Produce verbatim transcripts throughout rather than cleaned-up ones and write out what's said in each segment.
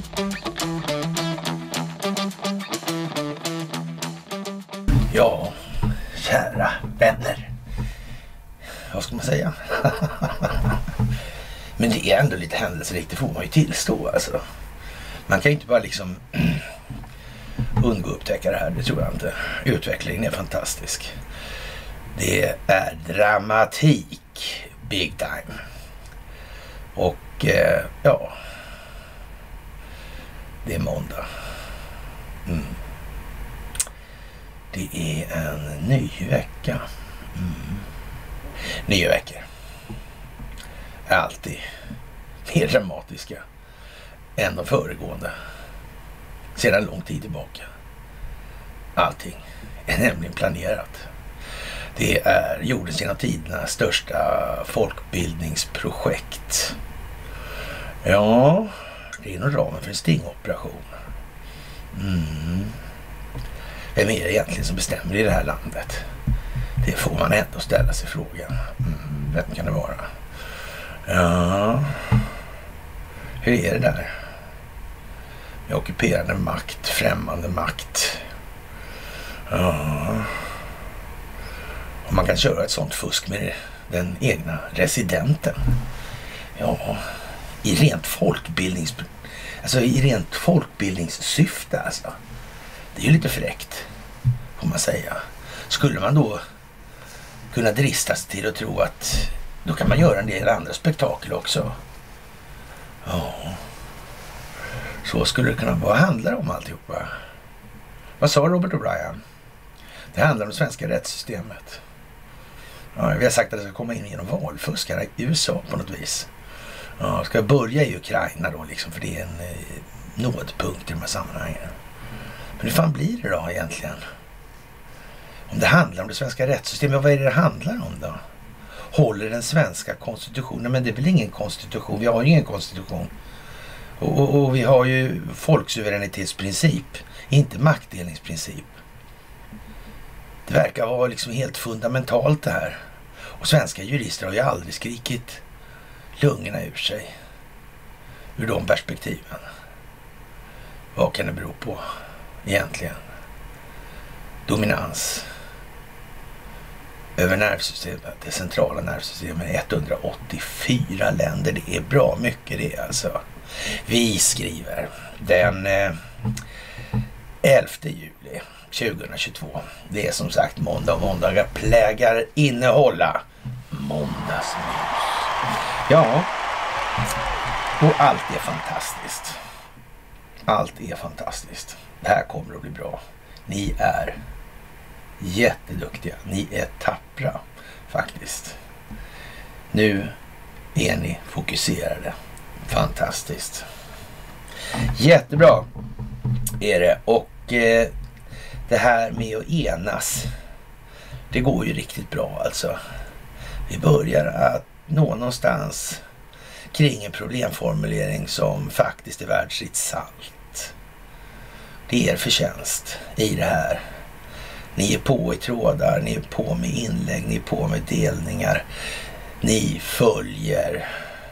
Ja, kära vänner. Vad ska man säga? Men det är ändå lite händelserikt, det får man ju tillstå alltså. Man kan ju inte bara liksom undgå att upptäcka det här, det tror jag inte. Utvecklingen är fantastisk. Det är dramatik, big time. Och eh, ja, det är måndag. Mm. Det är en ny vecka. Mm. Nya veckor är alltid mer dramatiska än de föregående. Sedan lång tid tillbaka. Allting är nämligen planerat. Det är jordens genom tiderna största folkbildningsprojekt. Ja, det är inom ramen för en stingoperation. Mm. Vem är det egentligen som bestämmer i det här landet? Det får man ändå ställa sig frågan. Mm, vem kan det vara? Ja, hur är det där? Med ockuperande makt, främmande makt. Ja. Och man kan köra ett sånt fusk med den egna residenten. Ja, i rent folkbildnings... Alltså i rent folkbildningssyfte alltså. Det är ju lite fräckt, får man säga. Skulle man då kunna drista sig till att tro att då kan man göra en del andra spektakel också. Ja. Så skulle det kunna vara. Vad handlar det om alltihopa? Vad sa Robert O'Brien? Det handlar om det svenska rättssystemet. Ja, vi har sagt att det ska komma in genom valfusk här i U S A på något vis. Ja, ska jag börja i Ukraina då liksom, för det är en eh, nådpunkt i de här sammanhangen. Men hur fan blir det då egentligen? Om det handlar om det svenska rättssystemet, vad är det det handlar om då? Håller den svenska konstitutionen? Men det är väl ingen konstitution? Vi har ju ingen konstitution. Och, och, och vi har ju folksuveränitetsprincip, inte maktdelningsprincip. Det verkar vara liksom helt fundamentalt det här. Och svenska jurister har ju aldrig skrikit lungorna ur sig ur de perspektiven. Vad kan det bero på egentligen? Dominans över nervsystemet, det centrala nervsystemet i etthundraåttiofyra länder. Det är bra mycket det alltså. Vi skriver den eh, elfte juli tjugohundratjugotvå. Det är som sagt måndag och måndagar plägar innehålla måndagsmys. Ja, och allt är fantastiskt. Allt är fantastiskt. Det här kommer att bli bra. Ni är jätteduktiga. Ni är tappra faktiskt. Nu är ni fokuserade. Fantastiskt. Jättebra är det. Och eh, det här med att enas, det går ju riktigt bra alltså. Vi börjar att nå någonstans kring en problemformulering som faktiskt är värd sitt salt. Det är er förtjänst i det här. Ni är på i trådar, ni är på med inlägg, ni är på med delningar. Ni följer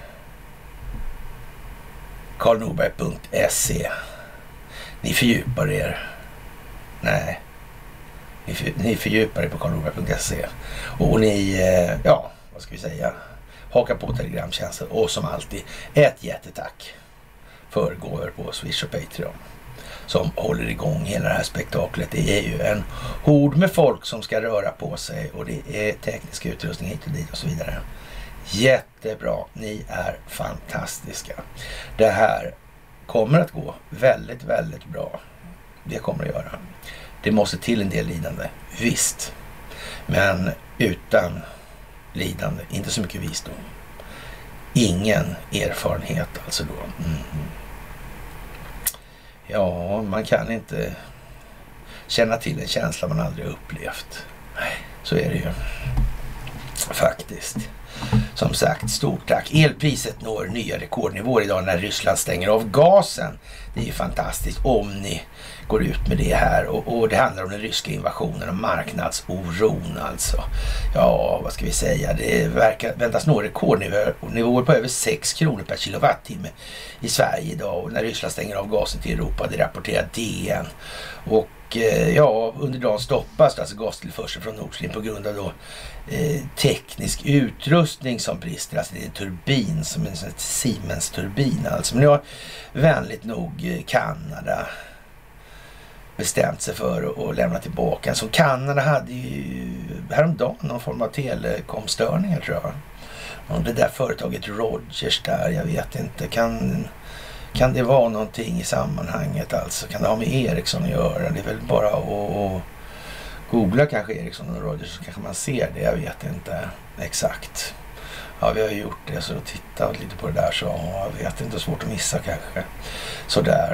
karl norberg punkt se. Ni fördjupar er. Nej. Ni, för, ni fördjupar er på karl norberg punkt se. Och ni, ja, vad ska vi säga? Haka på telegramtjänsten. Och som alltid, ett jättetack för gåvor på Swish och Patreon som håller igång hela det här spektaklet. Det är ju en hord med folk som ska röra på sig och det är teknisk utrustning hit och dit och så vidare. Jättebra, ni är fantastiska. Det här kommer att gå väldigt, väldigt bra. Det kommer att göra. Det måste till en del lidande, visst. Men utan lidande, inte så mycket visdom. Ingen erfarenhet alltså då. Mm. Ja, man kan inte känna till en känsla man aldrig upplevt. Så är det ju. Faktiskt. Som sagt, stort tack. Elpriset når nya rekordnivåer idag när Ryssland stänger av gasen. Det är ju fantastiskt om ni går ut med det här. Och, och det handlar om den ryska invasionen och marknadsoron alltså. Ja, vad ska vi säga? Det verkar, väntas nå rekordnivåer på över sex kronor per kilowattimme i Sverige idag. Och när Ryssland stänger av gasen till Europa, det rapporterar D N. Och ja, under dagen stoppas alltså gastillförsel från Nord Stream på grund av då eh, teknisk utrustning som brister. Alltså det är en turbin som en Siemens-turbin alltså. Men nu har vänligt nog Kanada bestämt sig för att lämna tillbaka. Så Kanada hade ju häromdagen någon form av telekomstörningar tror jag. Och det där företaget Rogers där, jag vet inte, kan... Kan det vara någonting i sammanhanget alltså? Kan det ha med Ericsson att göra? Det är väl bara att, att googla kanske Ericsson och Rogers så kanske man ser det. Jag vet inte exakt. Ja, vi har ju gjort det så tittat lite på det där så jag vet inte, svårt att missa kanske. Sådär.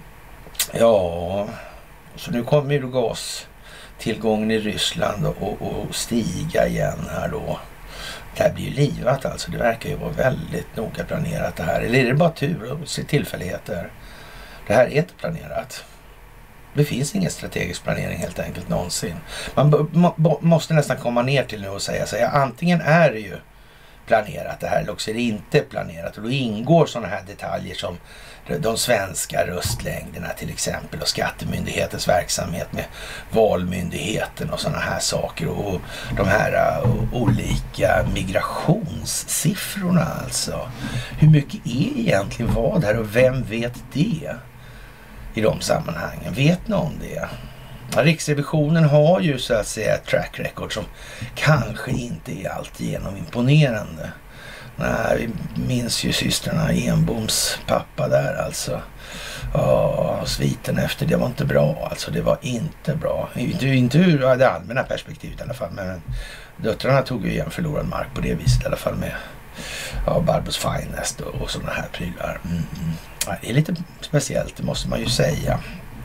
Ja, så nu kommer ju gastillgången i Ryssland och, och stiga igen här då. Det här blir ju livat alltså. Det verkar ju vara väldigt noga planerat det här. Eller är det bara tur och tillfälligheter? Det här är inte planerat. Det finns ingen strategisk planering helt enkelt någonsin. Man b- må- måste nästan komma ner till nu och säga så. Ja, antingen är det ju planerat det här eller också är det inte planerat. Och då ingår sådana här detaljer som de svenska röstlängderna till exempel och skattemyndighetens verksamhet med valmyndigheten och sådana här saker och de här uh, olika migrationssiffrorna alltså. Hur mycket är egentligen vad här och vem vet det i de sammanhangen? Vet någon det? Ja, Riksrevisionen har ju så att säga ett track record som kanske inte är alltigenom imponerande. Nej, vi minns ju systrarna Enboms pappa där alltså. Ja, sviten efter det var inte bra. Alltså det var inte bra. Inte, inte ur det allmänna perspektivet i alla fall. Men döttrarna tog ju igen förlorad mark på det viset i alla fall med ja, Barbos Finest och, och sådana här prylar. Mm. Ja, det är lite speciellt, det måste man ju säga.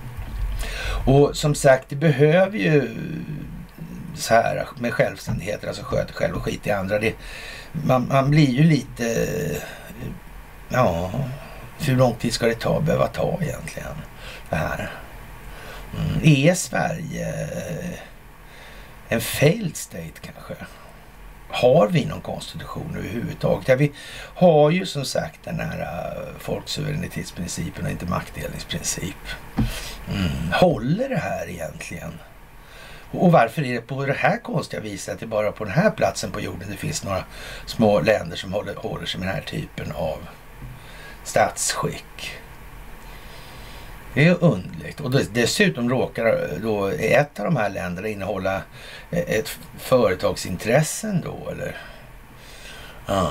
Och som sagt, det behöver ju så här med självständigheter, alltså sköter själv och skit i andra. Det, man, man blir ju lite, ja, hur lång tid ska det ta, behöva ta egentligen det här? Mm. Är Sverige en failed state kanske? Har vi någon konstitution överhuvudtaget? Ja, vi har ju som sagt den här folksuveränitetsprincipen och inte maktdelningsprincip. Mm. Håller det här egentligen? Och varför är det på det här konstiga viset att det bara på den här platsen på jorden det finns några små länder som håller, håller sig med den här typen av statsskick? Det är underligt. Och dessutom råkar då ett av de här länderna innehålla ett företagsintressen då, eller? Ja.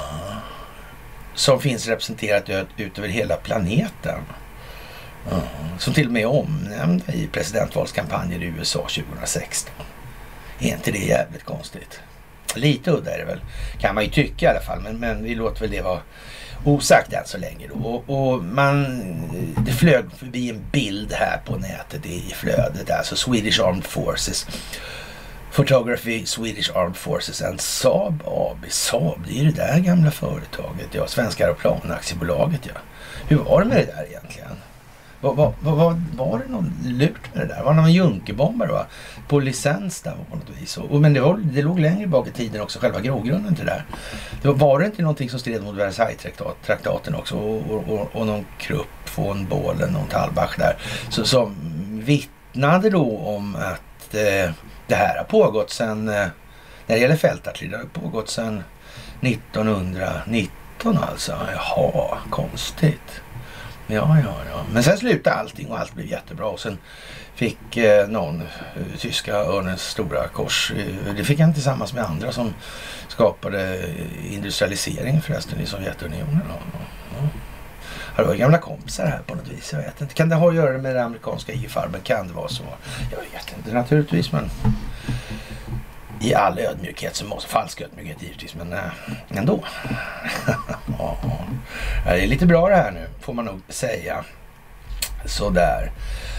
Som finns representerat ut över hela planeten. Ja. Som till och med är omnämnda i presidentvalskampanjer i U S A tjugohundrasexton. Är inte det jävligt konstigt? Lite udda är det väl, kan man ju tycka i alla fall. Men, men vi låter väl det vara osagt än så länge då. Och, och man, det flög förbi en bild här på nätet i flödet. Alltså Swedish Armed Forces. Photography Swedish Armed Forces and Saab A B. Saab, det är ju det där gamla företaget. Ja, Svenska Aeroplanaktiebolaget, ja. Hur var det med det där egentligen? Var, var, var, var det någon lurt med det där? Var det någon junkerbomber va? På licens där på något vis. Och, men det, var, det låg längre bak i tiden också, själva grogrunden till det där. Det var, var det inte någonting som stred mot Versailles-traktaten också? Och, och, och, och någon Krupp, von Bohlen, någon Talbach där. Så, som vittnade då om att eh, det här har pågått sedan, eh, när det gäller fältartilleri, det har pågått sedan nittonhundranitton alltså. Jaha, konstigt. Ja, ja, ja. Men sen slutade allting och allt blev jättebra. Och sen fick eh, någon eh, tyska örnens stora kors. Eh, det fick han tillsammans med andra som skapade industrialisering förresten i Sovjetunionen. Ja, ja. Det var gamla kompisar här på något vis. Jag vet inte. Kan det ha att göra med det amerikanska I F-armen? Kan det vara så? Jag vet inte naturligtvis, men i all ödmjukhet så måste falsk ödmjukhet givetvis, men äh, ändå. Ja, det är lite bra det här nu, får man nog säga. Sådär.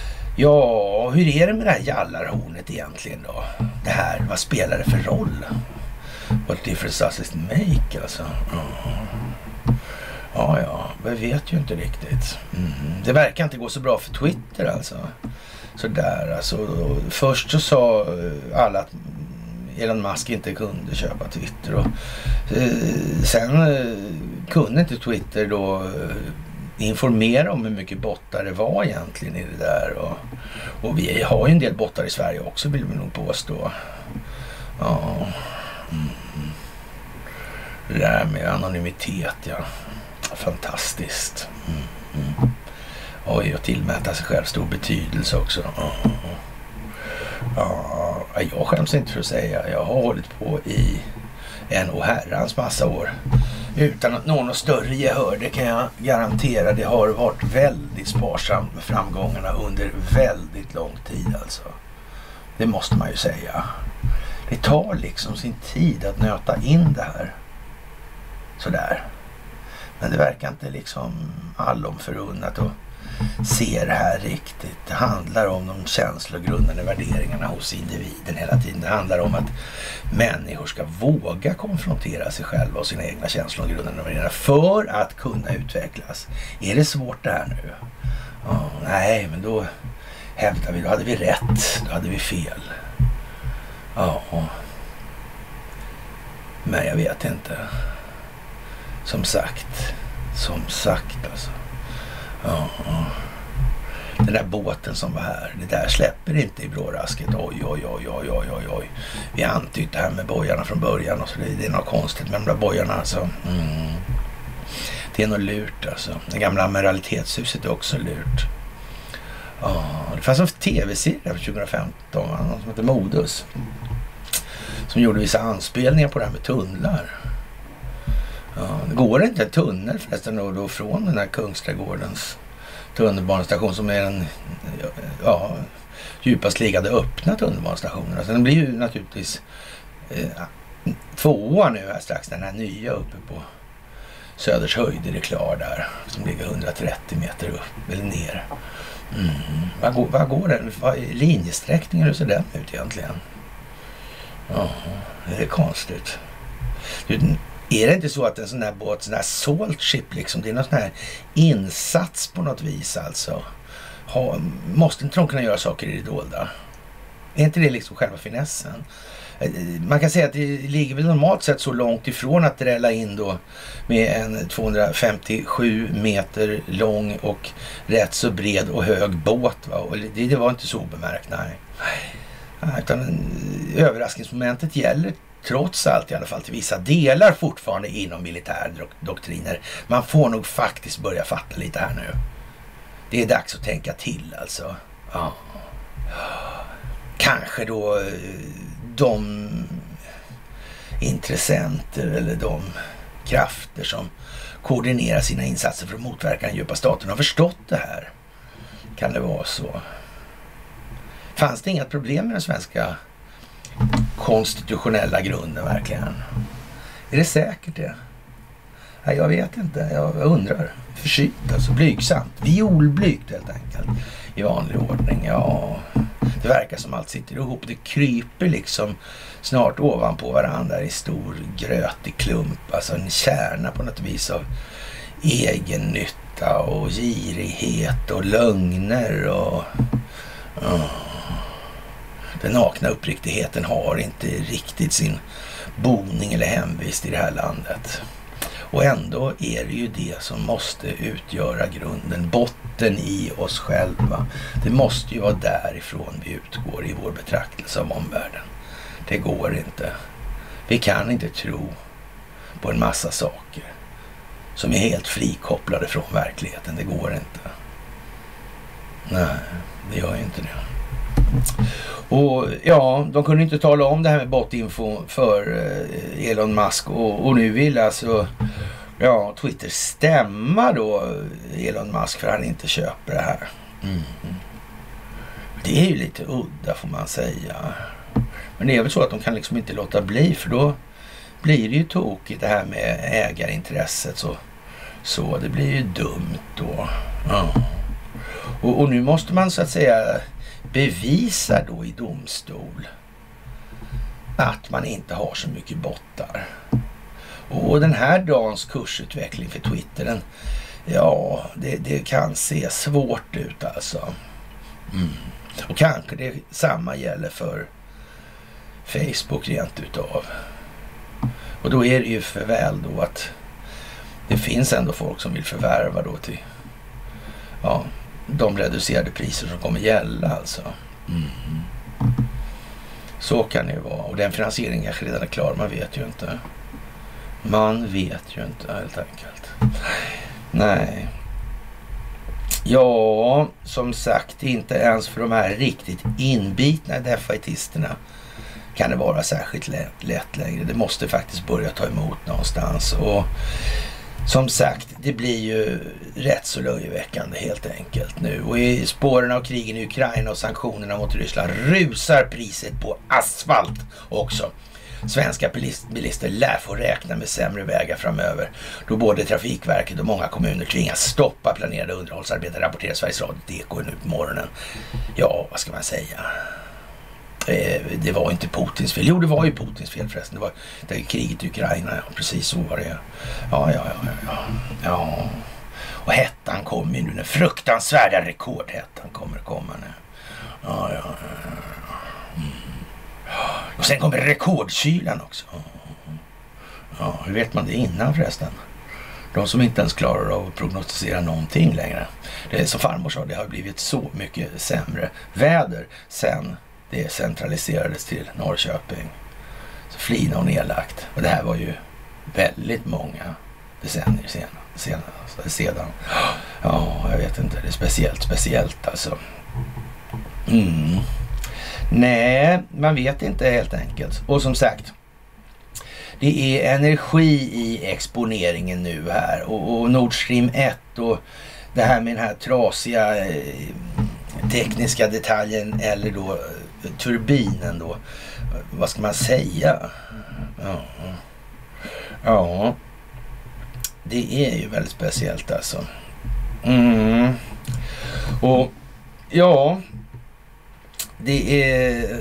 Ja, hur är det med det här jallarhornet egentligen då? Det här, vad spelar det för roll? What difference does it make alltså? Mm. Ja, ja, vi vet ju inte riktigt. Mm. Det verkar inte gå så bra för Twitter alltså. Sådär alltså. Först så sa alla att Elon Musk inte kunde köpa Twitter. Och, eh, sen eh, kunde inte Twitter då eh, informera om hur mycket bottar det var egentligen i det där. Och, och vi har ju en del bottar i Sverige också, vill vi nog påstå. Ja. Mm. Det där med anonymitet, ja. Fantastiskt. Mm. Mm. Oj, och tillmäta sig själv stor betydelse också. Mm. Ja, jag skäms inte för att säga. Jag har hållit på i en och herrans massa år utan att nå något större gehör. Det kan jag garantera. Det har varit väldigt sparsamt med framgångarna under väldigt lång tid alltså. Det måste man ju säga. Det tar liksom sin tid att nöta in det här. Sådär. Men det verkar inte liksom allom förunnat att se det här riktigt. Det handlar om de känslogrundande värderingarna hos individen hela tiden. Det handlar om att människor ska våga konfrontera sig själva och sina egna känslogrundande värderingar för att kunna utvecklas. Är det svårt det här nu? Oh, nej, men då hävdar vi, då hade vi rätt, då hade vi fel. Ja, oh. Men jag vet inte. Som sagt, som sagt alltså. Ja. Den där båten som var här, det där släpper inte i brårasket. Oj, oj, oj, oj, oj, oj, oj. Vi antytt det här med bojarna från början och så det, det är något konstigt med de där bojarna alltså. Mm. Det är något lurt alltså. Det gamla amiralitetshuset är också lurt. Ja, det fanns en tv-serie för tjugohundrafemton, någon som heter Modus. Som gjorde vissa anspelningar på det här med tunnlar. Ja, det går inte en tunnel förresten då, då från den här Kungsträdgårdens tunnelbanestation som är den ja, djupast liggande öppna tunnelbanestationen. Alltså den blir ju naturligtvis eh, tvåa nu här strax, den här nya uppe på Söders höjder är klar där som ligger hundratrettio meter upp eller ner. Mm. Vad går, vad går den? Vad, linjesträckningen, hur ser den ut egentligen? Ja, det är konstigt. Är det inte så att en sån här båt, sån här salt ship liksom, det är någon sån här insats på något vis alltså? Ha, måste inte de kunna göra saker i det dolda? Är inte det liksom själva finessen? Man kan säga att det ligger väl normalt sett så långt ifrån att drälla in då med en tvåhundrafemtiosju meter lång och rätt så bred och hög båt. Va? Och det, det var inte så obemärkt, nej. Utan överraskningsmomentet gäller trots allt i alla fall till vissa delar fortfarande inom militärdoktriner. Man får nog faktiskt börja fatta lite här nu. Det är dags att tänka till alltså. Ja. Kanske då de intressenter eller de krafter som koordinerar sina insatser för att motverka den djupa staten har förstått det här. Kan det vara så? Fanns det inga problem med den svenska konstitutionella grunden verkligen? Är det säkert det? Nej, jag vet inte. Jag undrar. Försynt alltså. Blygsamt. Violblygt helt enkelt. I vanlig ordning. Ja, det verkar som allt sitter ihop. Det kryper liksom snart ovanpå varandra i stor grötig klump. Alltså en kärna på något vis av egen nytta och girighet och lögner och... Oh. Den nakna uppriktigheten har inte riktigt sin boning eller hemvist i det här landet. Och ändå är det ju det som måste utgöra grunden, botten i oss själva. Det måste ju vara därifrån vi utgår i vår betraktelse av omvärlden. Det går inte. Vi kan inte tro på en massa saker som är helt frikopplade från verkligheten. Det går inte. Nej, det gör ju inte det. Och ja, de kunde inte tala om det här med botinfo för eh, Elon Musk och, och nu vill alltså ja, Twitter stämma då Elon Musk för att han inte köper det här. Mm. Det är ju lite udda får man säga. Men det är väl så att de kan liksom inte låta bli, för då blir det ju tokigt det här med ägarintresset, så, så det blir ju dumt då. Ja. Och, och nu måste man så att säga bevisa då i domstol att man inte har så mycket bottar. Och den här dagens kursutveckling för Twitter, den, ja, det, det kan se svårt ut alltså. Mm. Och kanske det samma gäller för Facebook rent utav. Och då är det ju för väl då att det finns ändå folk som vill förvärva då till ja, de reducerade priser som kommer gälla alltså. Mm. Så kan det ju vara. Och den finansieringen kanske redan är klar, man vet ju inte. Man vet ju inte helt enkelt. Nej. Ja, som sagt, inte ens för de här riktigt inbitna defaitisterna kan det vara särskilt lätt längre. Det måste faktiskt börja ta emot någonstans. Och som sagt, det blir ju rätt så löjeväckande helt enkelt nu. Och i spåren av krigen i Ukraina och sanktionerna mot Ryssland rusar priset på asfalt också. Svenska bilister lär få räkna med sämre vägar framöver, då både Trafikverket och många kommuner tvingas stoppa planerade underhållsarbeten, rapporterar Sveriges Radio D K nu på morgonen. Ja, vad ska man säga? Det var inte Putins fel. Jo, det var ju Putins fel förresten. Det var det kriget i Ukraina. Ja, precis så var det. Ja, ja, ja, ja. ja. Och hettan kommer ju nu. Den fruktansvärda rekordhettan kommer komma nu. Ja, ja, ja. Mm. Och sen kommer rekordkylan också. Ja, hur vet man det innan förresten? De som inte ens klarar av att prognostisera någonting längre. Det är som farmor sa, det har blivit så mycket sämre väder sen det centraliserades till Norrköping. Så Flina och nedlagt. Och det här var ju väldigt många decennier sedan. sedan, sedan. Ja, jag vet inte. Det är speciellt, speciellt alltså. Mm. Nej, man vet inte helt enkelt. Och som sagt, det är energi i exponeringen nu här. Och, och Nord Stream ett och det här med den här trasiga eh, tekniska detaljen eller då turbinen då. Vad ska man säga? Ja. Ja. Det är ju väldigt speciellt alltså. Mm. Och ja, det är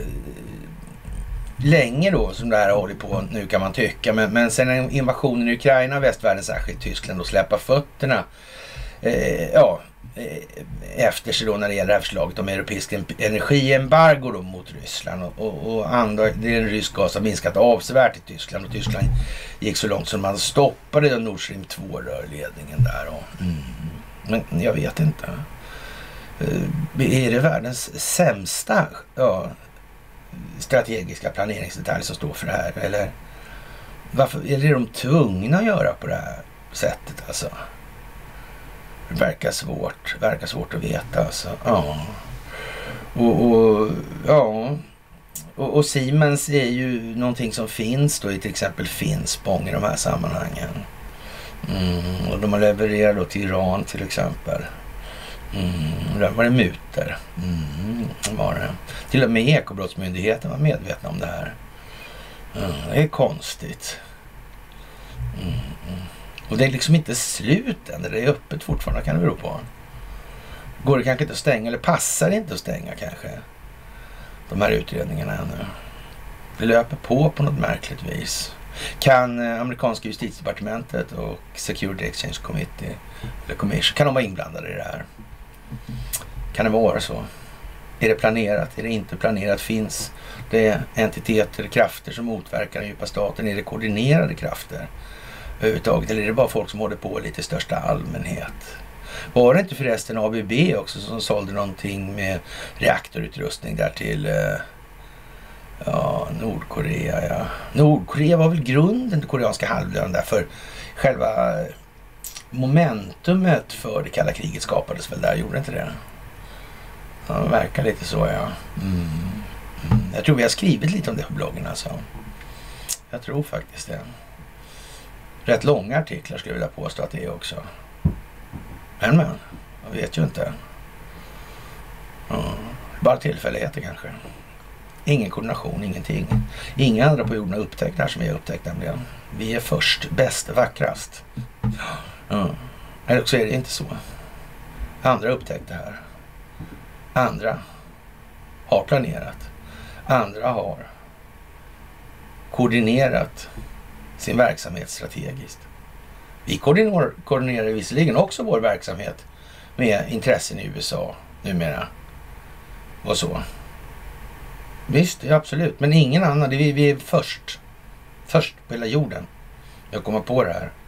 länge då som det här håller på nu kan man tycka. Men, men sen invasionen i Ukraina, västvärlden, särskilt Tyskland, och släppa fötterna eh, ja, efter sig då när det gäller det här förslaget om europeisk energiembargo då mot Ryssland. Och, och, och andra, det är en rysk gas har minskat avsevärt i Tyskland. Och Tyskland gick så långt som man stoppade Nord Stream två-rörledningen där. Och, mm. Men jag vet inte. Är det världens sämsta ja, strategiska planeringsdetalj som står för det här? Eller varför är det de tvungna att göra på det här sättet alltså? Det verkar svårt, verkar svårt att veta alltså. Ja. Och, och ja. Och, och Siemens är ju någonting som finns då i till exempel Finspång i de här sammanhangen. Mm, och de har levererat då till Iran till exempel. Mm, där var det muter. Mm, var det. Till och med Ekobrottsmyndigheten var medvetna om det här. Mm, det är konstigt. Mm, mm. Och det är liksom inte slut än. Det är öppet fortfarande, kan det bero på. Går det kanske inte att stänga, eller passar det inte att stänga kanske? De här utredningarna ännu. Det löper på på något märkligt vis. Kan eh, amerikanska justitiedepartementet och Security Exchange Committee eller Commission, kan de vara inblandade i det här? Kan det vara så? Är det planerat? Är det inte planerat? Finns det entiteter, krafter som motverkar den djupa staten? Är det koordinerade krafter överhuvudtaget? Eller är det bara folk som håller på lite i största allmänhet? Var det inte förresten A B B också som sålde någonting med reaktorutrustning där till eh, ja, Nordkorea? Ja. Nordkorea var väl grunden till koreanska halvön där, för själva momentumet för det kalla kriget skapades väl där, gjorde inte det? Ja, det verkar lite så, ja. Mm. Mm. Jag tror vi har skrivit lite om det på bloggen alltså. Jag tror faktiskt det. Rätt långa artiklar skulle jag vilja påstå att det är också. Men men, jag vet ju inte. Ja, bara tillfälligheter kanske. Ingen koordination, ingenting. Inga andra på jorden har upptäckt det här som vi har upptäckt nämligen. Vi är först, bäst, vackrast. Ja. Eller också är det inte så. Andra har upptäckt det här. Andra har planerat. Andra har koordinerat sin verksamhet strategiskt. Vi koordinerar, koordinerar visserligen också vår verksamhet med intressen i U S A numera och så. Visst, ja, absolut. Men ingen annan. Det är vi, vi är först. Först på hela jorden. Jag kommer på det här.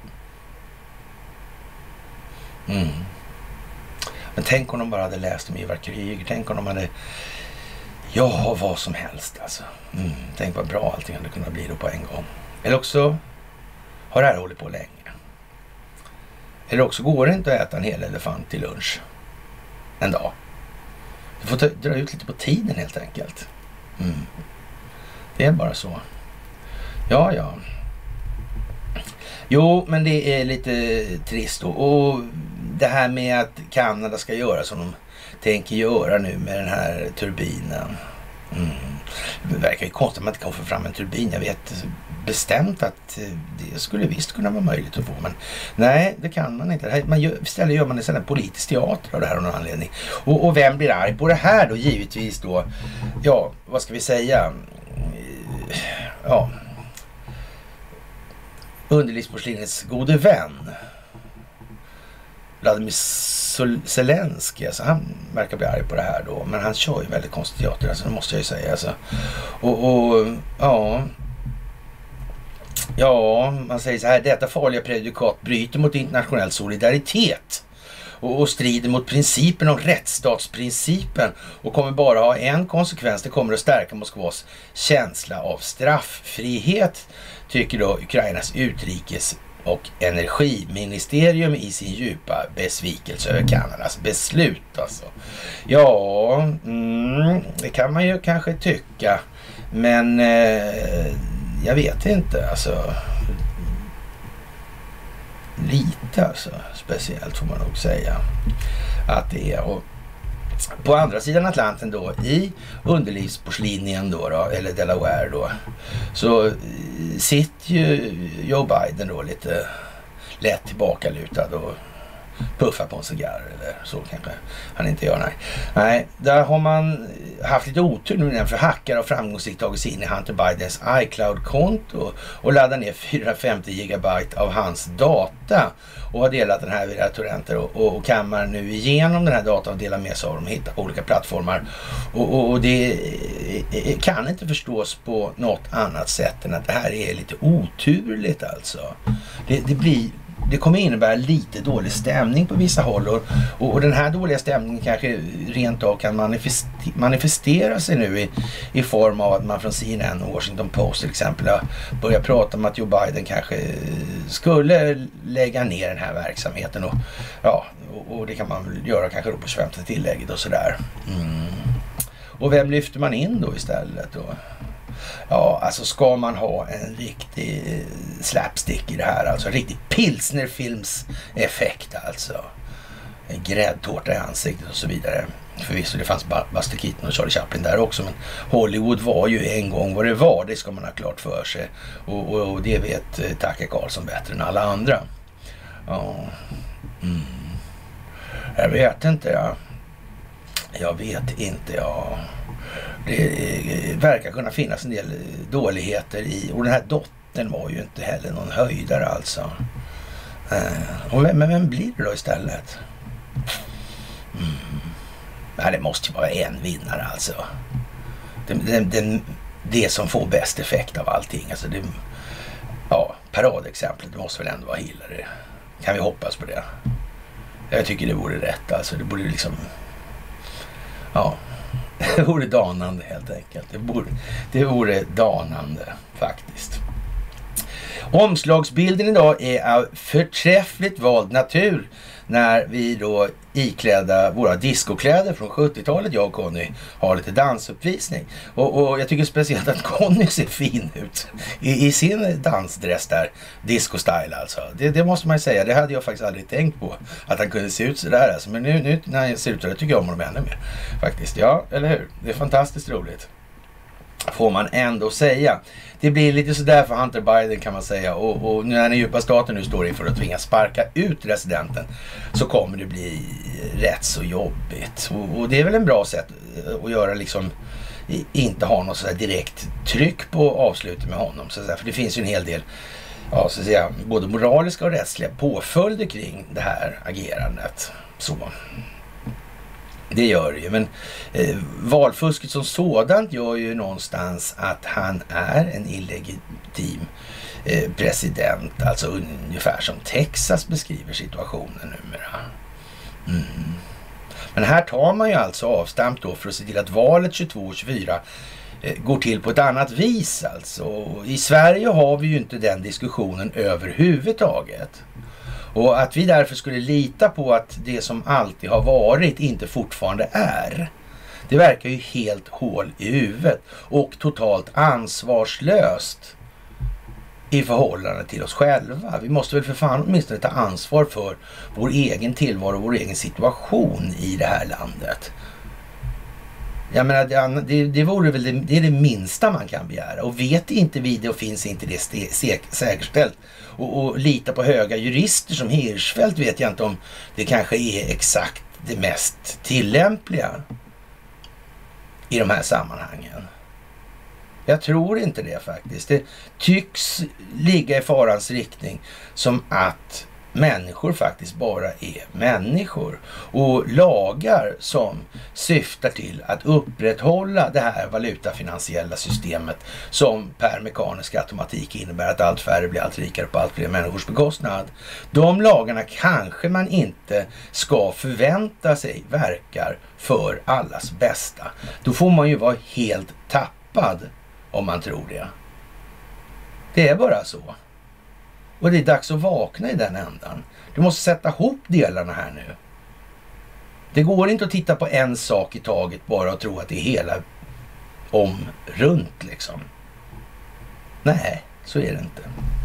Mm. Men tänk om de bara hade läst om Ivar Kryger. Tänk om de hade... Ja, vad som helst alltså. Mm. Tänk vad bra allting hade kunnat bli då på en gång. Eller också har det här hållit på länge. Eller också går det inte att äta en hel elefant till lunch en dag. Du får ta, dra ut lite på tiden helt enkelt. Mm. Det är bara så. Ja, ja. Jo, men det är lite trist då. Och det här med att Kanada ska göra som de tänker göra nu med den här turbinen. Mm. Det verkar ju konstigt att man inte kan få fram en turbin. Jag vet bestämt att det skulle visst kunna vara möjligt att få. Men nej, det kan man inte. Man gör, istället gör man en politisk teater av det här av någon anledning. Och, och vem blir arg på det här då? Givetvis då, ja, vad ska vi säga? Ja, underlivsporslinets gode vän. Vladimir Zelensky, alltså han verkar bli arg på det här då. Men han kör ju väldigt konstigt teater, alltså, det måste jag ju säga. Alltså. Och, och ja... Ja, man säger så här, detta farliga prejudikat bryter mot internationell solidaritet och, och strider mot principen om rättsstatsprincipen och kommer bara ha en konsekvens, det kommer att stärka Moskvas känsla av strafffrihet, tycker då Ukrainas utrikes- och energiministerium i sin djupa besvikelse över Kanadas beslut. Alltså. Ja, mm, det kan man ju kanske tycka, men eh, jag vet inte, alltså lite alltså, speciellt får man nog säga att det är. Och på andra sidan Atlanten då, i underlivsporslinjen då, då eller Delaware då, så sitter ju Joe Biden då lite lätt tillbakalutad och puffar på en cigarr eller så kanske han inte gör. Nej, nej, där har man haft lite otur nu för hackare och framgångsrikt tagit sig in i Hunter Bidens iCloud-konto och laddat ner fyrahundrafemtio gigabyte av hans data och har delat den här via torrenter och, och, och kammar nu igenom den här datan och delar med sig av dem och hittar på olika plattformar. Och, och, och det kan inte förstås på något annat sätt än att det här är lite oturligt alltså. Det, det blir Det kommer innebära lite dålig stämning på vissa håll och, och den här dåliga stämningen kanske rent av kan manifestera, manifestera sig nu i, i form av att man från C N N och Washington Post till exempel har börjat prata om att Joe Biden kanske skulle lägga ner den här verksamheten och, ja, och, och det kan man väl göra kanske då på tjugofemte tillägget och sådär. Mm. Och vem lyfter man in då istället då? Ja, alltså ska man ha en riktig slapstick i det här, alltså en riktig pilsnerfilmseffekt alltså. En gräddtårta i ansiktet och så vidare. Förvisso det fanns Buster Keaton och Charlie Chaplin där också, men Hollywood var ju en gång vad det var, det ska man ha klart för sig. Och, och, och det vet Tucker Carlson bättre än alla andra. Ja. Mm. Jag vet inte, ja. Jag vet inte, ja. Det verkar kunna finnas en del dåligheter i, och den här dottern var ju inte heller någon höjdare alltså. Och vem, men vem blir det då istället? Mm. Nej, det måste ju vara en vinnare alltså. Den, den, den, det som får bäst effekt av allting. Alltså det, ja, paradexemplet måste väl ändå vara Hillary. Kan vi hoppas på det? Jag tycker det vore rätt alltså. Det borde liksom... Ja... Det vore danande helt enkelt. Det vore, det vore danande faktiskt. Omslagsbilden idag är av förträffligt vald natur när vi då iklädda våra discokläder från sjuttiotalet, jag och Conny, har lite dansuppvisning. Och, och jag tycker speciellt att Conny ser fin ut i, i sin dansdress där, disco-style alltså. Det, det måste man ju säga, det hade jag faktiskt aldrig tänkt på, att han kunde se ut sådär alltså. Men nu, nu när han ser ut så där tycker jag om honom ännu mer faktiskt. Ja, eller hur? Det är fantastiskt roligt. Får man ändå säga. Det blir lite sådär för Hunter Biden kan man säga. Och, och när den djupa staten nu står inför att tvinga sparka ut residenten, så kommer det bli rätt så jobbigt. Och, och det är väl en bra sätt att göra liksom inte ha något sådär direkt tryck på avslutet med honom. Så att säga. För det finns ju en hel del, ja, så att säga, både moraliska och rättsliga påföljder kring det här agerandet. Så. Det gör det ju. Men eh, valfusket som sådant gör ju någonstans att han är en illegitim eh, president. Alltså ungefär som Texas beskriver situationen numera. Mm. Men här tar man ju alltså avstamp då för att se till att valet tjugotvå och tjugofyra eh, går till på ett annat vis alltså. Och i Sverige har vi ju inte den diskussionen överhuvudtaget. Och att vi därför skulle lita på att det som alltid har varit inte fortfarande är. Det verkar ju helt hål i huvudet och totalt ansvarslöst i förhållande till oss själva. Vi måste väl för fan åtminstone ta ansvar för vår egen tillvaro och vår egen situation i det här landet. Jag menar, det, det, det vore väl det, det är det minsta man kan begära. Och vet inte vi det och finns inte det ste, säkerställt. Och, och lita på höga jurister som Hirschfeldt vet jag inte om det kanske är exakt det mest tillämpliga i de här sammanhangen. Jag tror inte det faktiskt. Det tycks ligga i farans riktning som att människor faktiskt bara är människor. Och lagar som syftar till att upprätthålla det här valutafinansiella systemet som per mekanisk automatik innebär att allt färre blir allt rikare på allt fler människors bekostnad. De lagarna kanske man inte ska förvänta sig verkar för allas bästa. Då får man ju vara helt tappad om man tror det. Det är bara så. Och det är dags att vakna i den ändan. Du måste sätta ihop delarna här nu. Det går inte att titta på en sak i taget bara och tro att det är hela om runt liksom. Nej, så är det inte.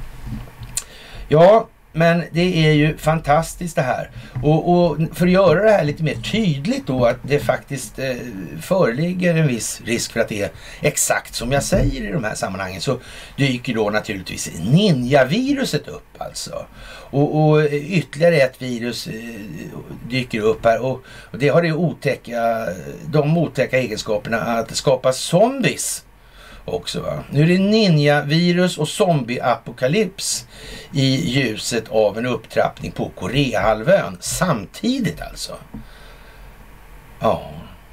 Ja, men det är ju fantastiskt det här. Och, och för att göra det här lite mer tydligt då att det faktiskt eh, föreligger en viss risk för att det är exakt som jag säger i de här sammanhangen, så dyker då naturligtvis ninja-viruset upp alltså. Och, och ytterligare ett virus eh, dyker upp här och, och det har det otäcka, de otäcka egenskaperna att skapa zombies också, va? Nu är det ninja-virus och zombie-apokalyps i ljuset av en upptrappning på Koreahalvön samtidigt alltså. Ja.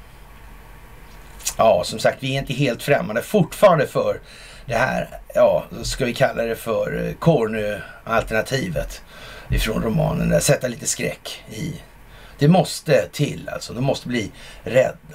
Ja, som sagt, vi är inte helt främmande fortfarande för det här, ja, ska vi kalla det för Cornu-alternativet ifrån romanen där. Sätta lite skräck i. Det måste till alltså, de måste bli rädda.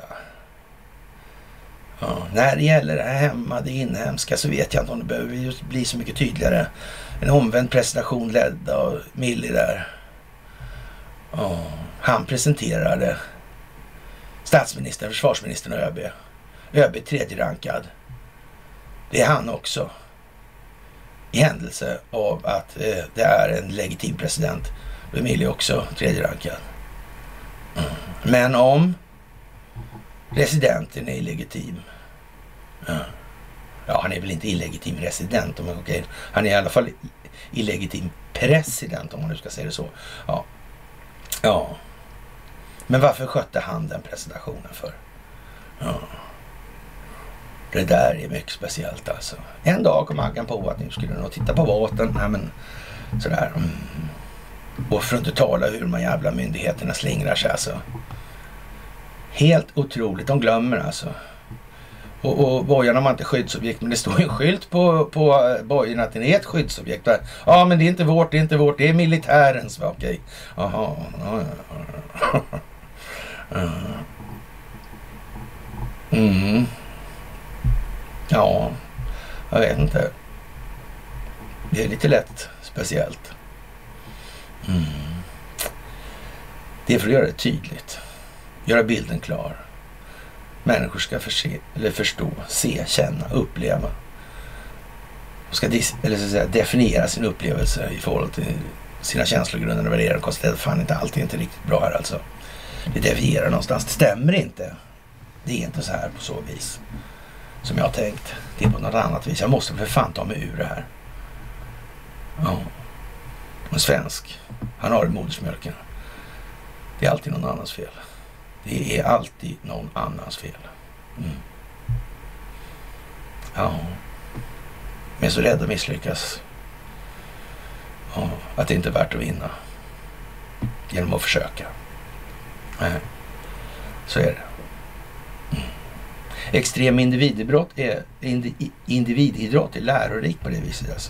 Ja, när det gäller det här hemma, det inhemska, så vet jag inte om det behöver bli så mycket tydligare. En omvänd presentation ledd av Millie där. Ja, han presenterade statsministern, försvarsministern och ÖB. ÖB tredje rankad. Det är han också. I händelse av att eh, det är en legitim president. Då är Millie också tredje rankad. Mm. Men om residenten är illegitim. Ja. ja, han är väl inte illegitim resident. Om, okay. Han är i alla fall illegitim president om man nu ska säga det så. Ja. ja. Men varför skötte han den presentationen för? Ja. Det där är mycket speciellt alltså. En dag kom Aggan på att ni skulle nog titta på vapen. Nej, men sådär. Mm. Och för att inte tala hur man jävla myndigheterna slingrar sig alltså. Helt otroligt. De glömmer alltså. Och, och bojarna har inte skyddsobjekt, men det står ju en skylt på, på bojarna att det är ett skyddsobjekt. Ja, men det är inte vårt, det är inte vårt, det är militärens. Va? Okej. Jaha. Mm. Ja, jag vet inte. Det är lite lätt speciellt. Mm. Det är för att göra det tydligt. Göra bilden klar. Människor ska förse, eller förstå, se, känna, uppleva. Och ska dis, eller så att säga, definiera sin upplevelse i förhållande till sina känslogrunder och värderingar. Konstigt, fan inte allt är inte riktigt bra här alltså. Det devierar någonstans. Det stämmer inte. Det är inte så här på så vis som jag har tänkt. Det är på något annat vis. Jag måste för fan ta mig ur det här. Ja. En svensk. Han har modersmjölken. Det är alltid någon annans fel. Det är alltid någon annans fel. Mm. Ja. Men så rädd att misslyckas. Ja, att det inte är värt att vinna. Genom att försöka. Nej. Så är det. Mm. Extrem individidrott är, individidrott är lärorikt på det viset alltså.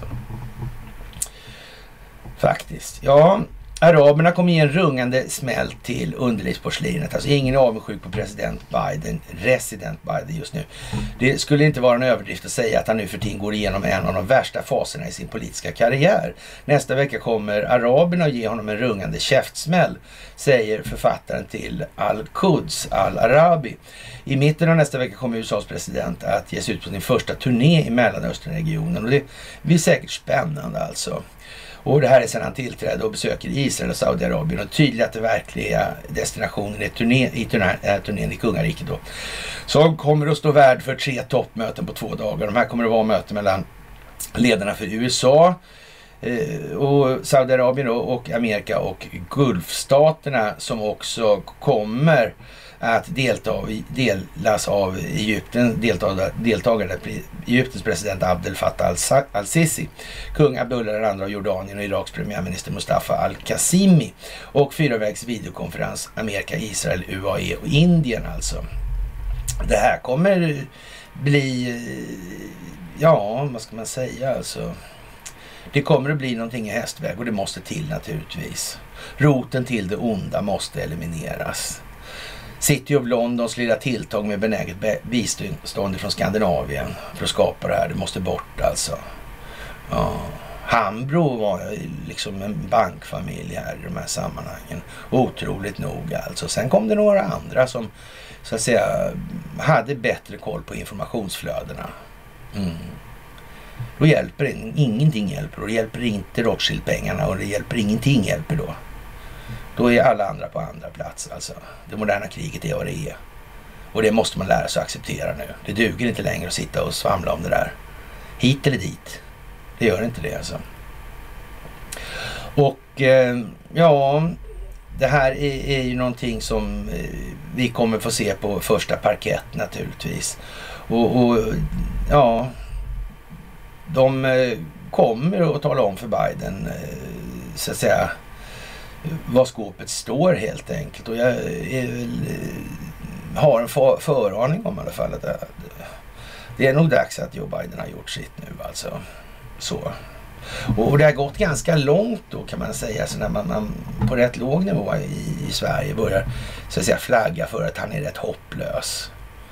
Faktiskt. Ja, araberna kommer ge en rungande smäll till underlivsporslinet. Alltså ingen avundsjuk på president Biden, resident Biden just nu. Det skulle inte vara en överdrift att säga att han nu för tiden går igenom en av de värsta faserna i sin politiska karriär. Nästa vecka kommer araberna att ge honom en rungande käftsmäll, säger författaren till Al-Quds, Al-Arabi. I mitten av nästa vecka kommer U S As president att ge sig ut på sin första turné i Mellanösternregionen och det blir säkert spännande alltså. Och det här är sedan han tillträdde och besöker Israel och Saudiarabien och tydligt att det verkliga destinationen är turné, i turnén, äh, turnén i kungariket då. Som kommer att stå värd för tre toppmöten på två dagar. De här kommer att vara möten mellan ledarna för U S A eh, och Saudiarabien och Amerika och Gulfstaterna som också kommer att delta, delas av Egypten, deltagare, deltagare Egyptens president Abdel Fattah al-Sisi, kung Abdullah den andra av Jordanien och Iraks premiärminister Mustafa al-Qasimi och fyravägs videokonferens Amerika, Israel, U A E och Indien alltså. Det här kommer bli, ja vad ska man säga alltså, det kommer att bli någonting i hästväg och det måste till naturligtvis. Roten till det onda måste elimineras. City of Londons lilla tilltag med benäget bistånd från Skandinavien för att skapa det här, det måste bort alltså. Ja. Hambro var liksom en bankfamilj här i de här sammanhangen. Otroligt nog alltså. Sen kom det några andra som så att säga hade bättre koll på informationsflödena. Mm. Då hjälper det, ingenting hjälper. Och det hjälper inte Rothschild-pengarna och det hjälper ingenting hjälper då. Då är alla andra på andra plats alltså. Det moderna kriget är vad det är. Och det måste man lära sig att acceptera nu. Det duger inte längre att sitta och svamla om det där. Hit eller dit. Det gör inte det alltså. Och eh, ja, det här är, är ju någonting som eh, vi kommer få se på första parkett naturligtvis. Och, och ja, de eh, kommer att tala om för Biden eh, så att säga vad skåpet står helt enkelt. Och jag är väl, har en för, föraning om i alla fall att det, det är nog dags att Joe Biden har gjort sitt nu alltså. Så. Och, och det har gått ganska långt då kan man säga, så när man, man på rätt låg nivå i, i Sverige börjar så att säga flagga för att han är rätt hopplös.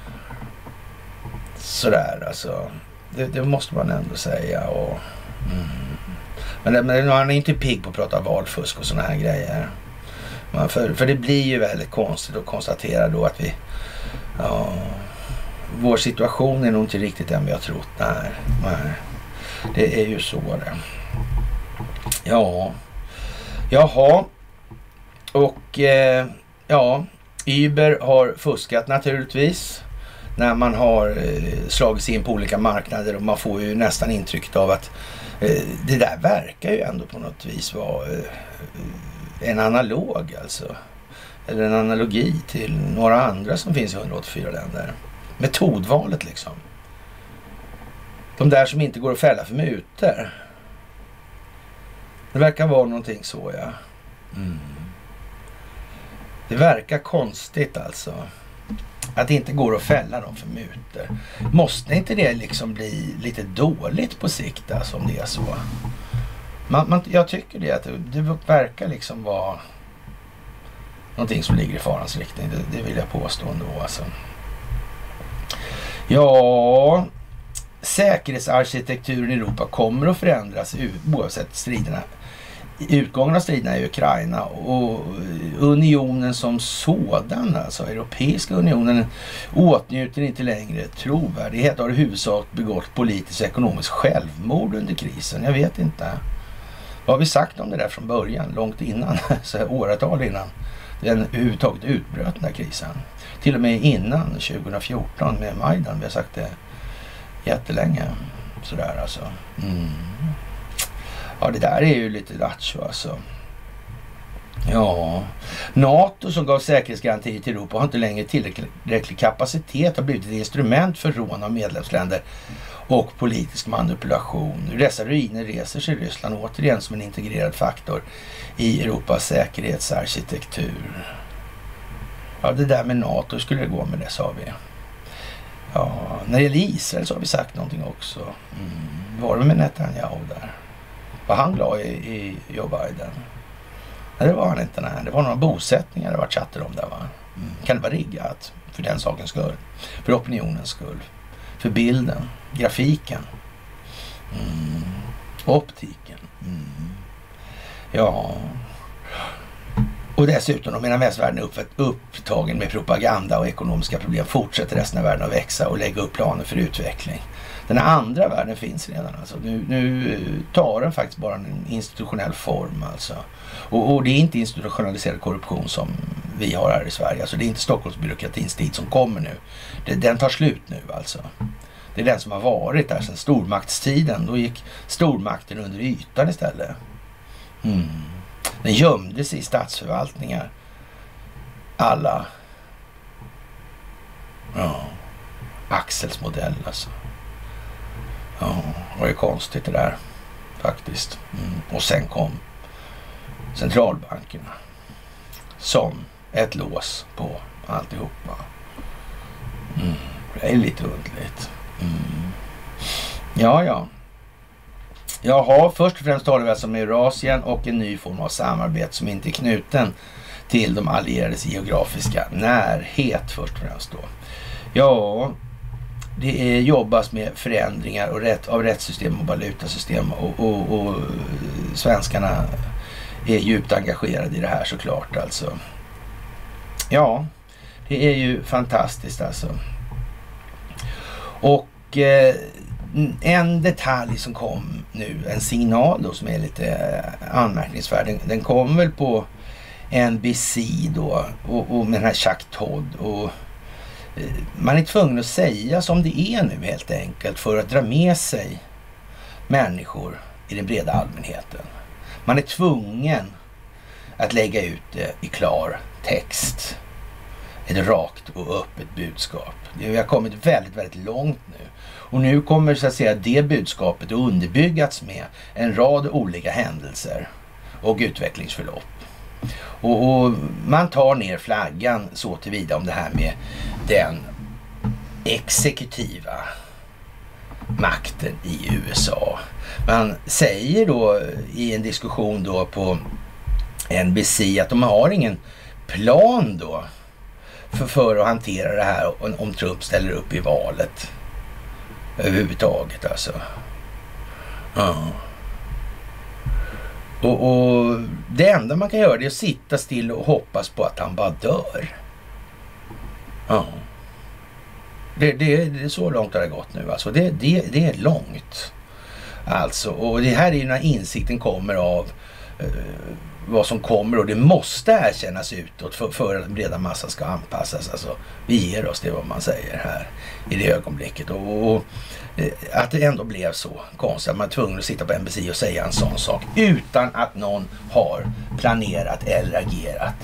Sådär alltså. Det, det måste man ändå säga. Och, mm. Men, men han är inte pigg på att prata valfusk och såna här grejer. Men för, för det blir ju väldigt konstigt att konstatera då att vi, ja, vår situation är nog inte riktigt den vi har trott. Nej, nej. Det är ju så det. Ja. Jaha. Och eh, ja, Uber har fuskat naturligtvis. När man har eh, slagit sig in på olika marknader och man får ju nästan intrycket av att eh, det där verkar ju ändå på något vis vara eh, en analog alltså. Eller en analogi till några andra som finns i hundraåttiofyra länder. Metodvalet liksom. De där som inte går att fälla för mutor. Det verkar vara någonting så, ja. Mm. Det verkar konstigt alltså. Att det inte går att fälla dem för mutor. Måste inte det liksom bli lite dåligt på sikt alltså, om det är så? Man, man, jag tycker det att det, det verkar liksom vara någonting som ligger i farans riktning. Det, det vill jag påstå ändå alltså. Ja, säkerhetsarkitekturen i Europa kommer att förändras oavsett striderna. Utgången av striderna i Ukraina och unionen som sådan, alltså Europeiska unionen, åtnjuter inte längre trovärdighet, har i huvudsak begått politiskt och ekonomiskt självmord under krisen. Jag vet inte. Vad har vi sagt om det där från början, långt innan, så här åratal innan den överhuvudtaget utbröt den här krisen. Till och med innan tjugo fjorton med Majdan, vi har sagt det jättelänge. Sådär alltså. Mm. Ja, det där är ju lite lattjo alltså. Ja, NATO som gav säkerhetsgarantier till Europa har inte längre tillräcklig kapacitet, har blivit ett instrument för rån av medlemsländer och politisk manipulation. Dessa ruiner reser sig Ryssland återigen som en integrerad faktor i Europas säkerhetsarkitektur. Ja, det där med NATO, hur skulle det gå med det, sa vi. Ja, när det gäller Israel så har vi sagt någonting också. Mm. Var det med Netanyahu där? Var han glad i, i Joe Biden? Nej, det var han inte. Nej. Det var några bosättningar det var chatter om där, va? Mm. Kan det vara riggat för den sakens skull? För opinionens skull? För bilden? Grafiken? Mm. Optiken? Mm. Ja... Och dessutom, medan västvärlden är upptagen med propaganda och ekonomiska problem, fortsätter resten av världen att växa och lägga upp planer för utveckling. Den andra världen finns redan. Alltså. Nu, nu tar den faktiskt bara en institutionell form. Alltså. Och, och det är inte institutionaliserad korruption som vi har här i Sverige. Alltså, det är inte Stockholmsbyråkratins tid som kommer nu. Det, den tar slut nu alltså. Det är den som har varit där sedan stormaktstiden. Då gick stormakten under ytan istället. Mm. Den gömde sig i statsförvaltningar. Alla. Ja. Axels modell alltså. Ja, det var ju konstigt det där. Faktiskt. Mm. Och sen kom centralbankerna. Som ett lås på alltihopa. Mm. Det är lite underligt. Mm. Ja, ja. Jaha, först och främst talar vi alltså om Eurasien och en ny form av samarbete som inte är knuten till de allierades geografiska närhet först och främst då. Ja, det är jobbas med förändringar och rätt, av rättssystem och valutasystem och, och, och svenskarna är djupt engagerade i det här såklart alltså. Ja, det är ju fantastiskt alltså. Och eh, en detalj som kom nu, en signal då som är lite anmärkningsvärd, den, den kom väl på N B C då och, och med den här Chuck Todd och eh, man är tvungen att säga som det är nu helt enkelt för att dra med sig människor i den breda allmänheten. Man är tvungen att lägga ut det i klar text. Ett rakt och öppet budskap. Vi har kommit väldigt, väldigt långt nu. Och nu kommer så att säga det budskapet att underbyggas med en rad olika händelser och utvecklingsförlopp. Och, och man tar ner flaggan så tillvida om det här med den exekutiva makten i U S A. Man säger då i en diskussion då på N B C att de har ingen plan då för, för att hantera det här om Trump ställer upp i valet överhuvudtaget alltså. Ja. Och, och det enda man kan göra är att sitta still och hoppas på att han bara dör. Ja. Det, det, det är så långt har det gått nu alltså. Det, det, det är långt. Alltså, och det här är ju när insikten kommer av eh, vad som kommer och det måste erkännas utåt för, för att den breda massan ska anpassas. Alltså, vi ger oss, det vad man säger här i det ögonblicket. Och, och att det ändå blev så konstigt att man är tvungen att sitta på N B C och säga en sån sak utan att någon har planerat eller agerat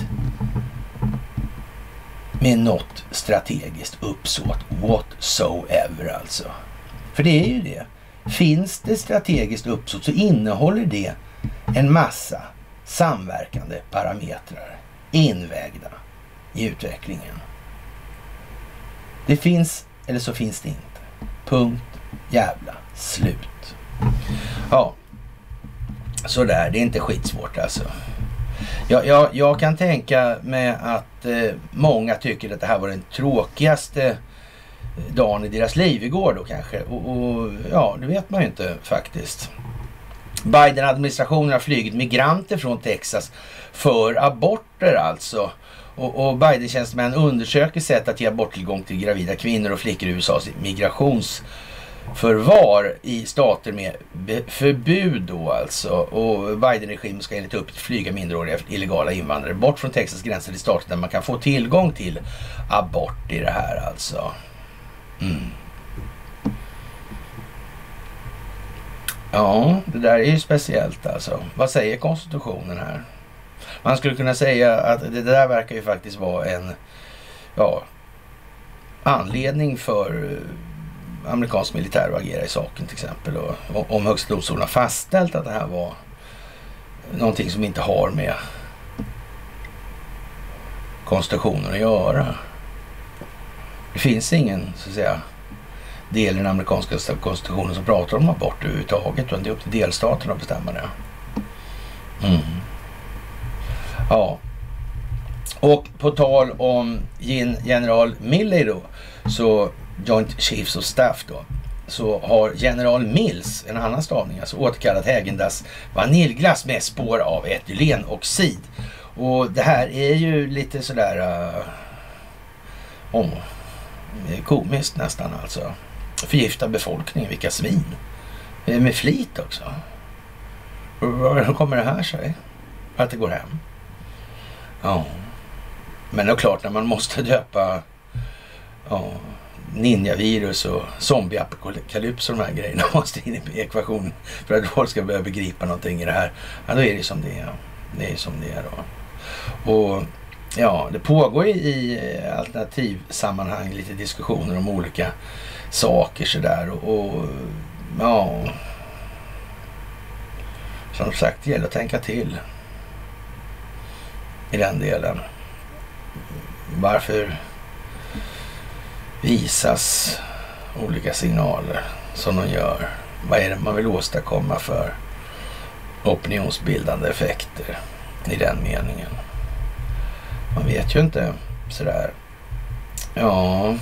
med något strategiskt uppsåt whatsoever alltså. För det är ju det. Finns det strategiskt uppsåt så innehåller det en massa samverkande parametrar invägda i utvecklingen. Det finns eller så finns det inte. Punkt jävla slut. Ja, så där, det är inte skitsvårt alltså. Jag, jag, jag kan tänka mig att eh, många tycker att det här var den tråkigaste dagen i deras liv igår då kanske. Och, och ja, det vet man ju inte faktiskt. Biden-administrationen har flygit migranter från Texas för aborter alltså. Och, och Biden-tjänstemän undersöker sätt att ge aborttillgång till gravida kvinnor och flickor i U S A:s migrationsförvar i stater med förbud då alltså. Och Biden-regimen ska enligt uppgift flyga minderåriga illegala invandrare bort från Texas gränser till stater där man kan få tillgång till abort i det här alltså. Mm. Ja, det där är ju speciellt alltså. Vad säger konstitutionen här? Man skulle kunna säga att det där verkar ju faktiskt vara en ja, anledning för amerikansk militär att agera i saken till exempel. Och om högsta domstolen har fastställt att det här var någonting som inte har med konstitutionen att göra. Det finns ingen, så att säga, del i den amerikanska konstitutionen som pratar om abort överhuvudtaget, utan det är upp till delstaterna att bestämma det. Mm. Ja. Och på tal om general Milley då, så Joint Chiefs of Staff då, så har general Mills, en annan stavning, alltså återkallat Häagen-Dazs vaniljglass med spår av etylenoxid. Och det här är ju lite sådär uh, oh, komiskt nästan alltså. Förgifta befolkningen, vilka svin. Med flit också. Hur kommer det här sig? Att det går hem? Ja. Men det är klart, när man måste döpa ja, ninjavirus och zombieapokalyps och de här grejerna måste in i ekvationen för att folk ska börja begripa någonting i det här. Ja, då är det som det är. Det är som det är då. Och ja, det pågår i alternativsammanhang lite diskussioner om olika saker sådär. Och, och ja, som sagt, det gäller att tänka till i den delen. Varför visas olika signaler som de gör? Vad är det man vill åstadkomma för opinionsbildande effekter i den meningen? Man vet ju inte sådär. Ja,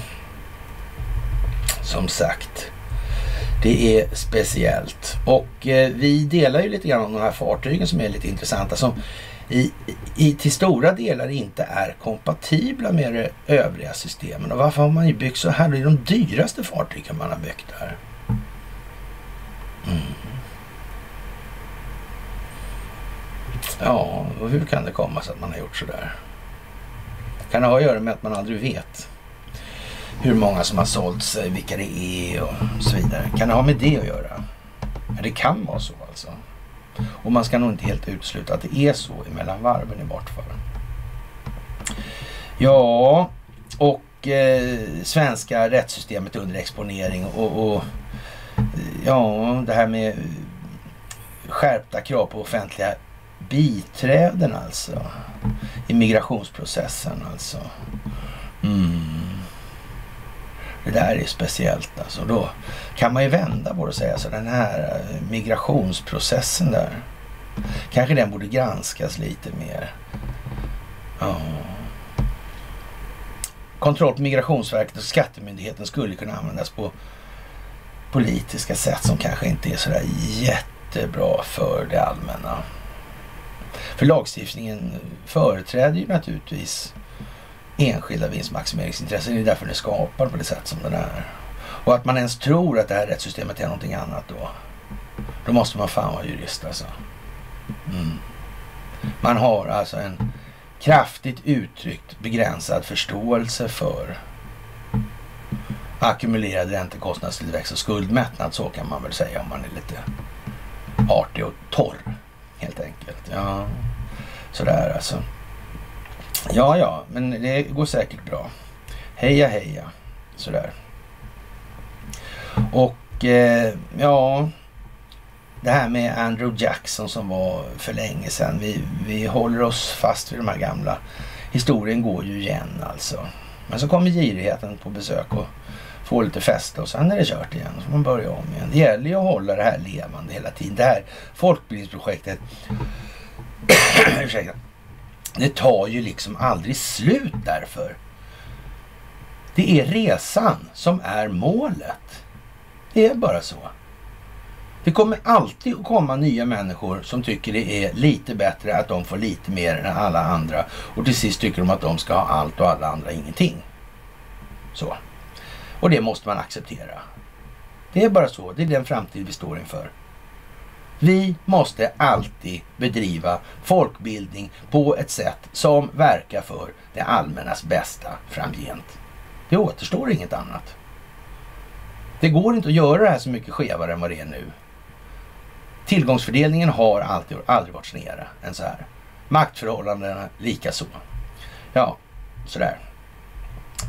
som sagt, det är speciellt. Och eh, vi delar ju lite grann om de här fartygen som är lite intressanta, som i, i, till stora delar inte är kompatibla med det övriga systemen. Och varför har man ju byggt så här? Det är de dyraste fartygen man har byggt här. Mm. Ja, och hur kan det komma så att man har gjort så där? Kan det ha att göra med att man aldrig vet hur många som har sålt sig, vilka det är och så vidare? Kan det ha med det att göra? Ja, det kan vara så alltså. Och man ska nog inte helt utesluta att det är så emellan varven i vart fall. Ja, och eh, svenska rättssystemet under exponering och, och ja, det här med skärpta krav på offentliga biträden alltså i migrationsprocessen alltså. Mm. Det där är speciellt alltså. Då kan man ju vända på det och säga så, den här migrationsprocessen där, kanske den borde granskas lite mer. Ja. Kontroll på Migrationsverket och Skattemyndigheten skulle kunna användas på politiska sätt som kanske inte är sådär jättebra för det allmänna. För lagstiftningen företräder ju naturligtvis enskilda vinstmaximeringsintressen. Det är därför det skapar på det sätt som den är. Och att man ens tror att det här rättssystemet är någonting annat då, då måste man fan vara jurist alltså. Mm. Man har alltså en kraftigt uttryckt begränsad förståelse för ackumulerad räntekostnadstillväxt och skuldmättnad, så kan man väl säga om man är lite artig och torr helt enkelt. Ja, sådär alltså. Ja, ja, men det går säkert bra. Heja, heja. Sådär. Och eh, ja, det här med Andrew Jackson som var för länge sedan. Vi, vi håller oss fast vid de här gamla. Historien går ju igen alltså. Men så kommer girigheten på besök och får lite fäste och sen är det kört igen. Så får man börja om igen. Det gäller ju att hålla det här levande hela tiden. Det här folkbildningsprojektet ursäkta. Det tar ju liksom aldrig slut därför. Det är resan som är målet. Det är bara så. Det kommer alltid att komma nya människor som tycker det är lite bättre att de får lite mer än alla andra. Och till sist tycker de att de ska ha allt och alla andra ingenting. Så. Och det måste man acceptera. Det är bara så. Det är den framtid vi står inför. Vi måste alltid bedriva folkbildning på ett sätt som verkar för det allmännas bästa framgent. Det återstår inget annat. Det går inte att göra det här så mycket skevare än vad det är nu. Tillgångsfördelningen har alltid, aldrig varit snedare än så här. Maktförhållandena lika så. Ja, sådär.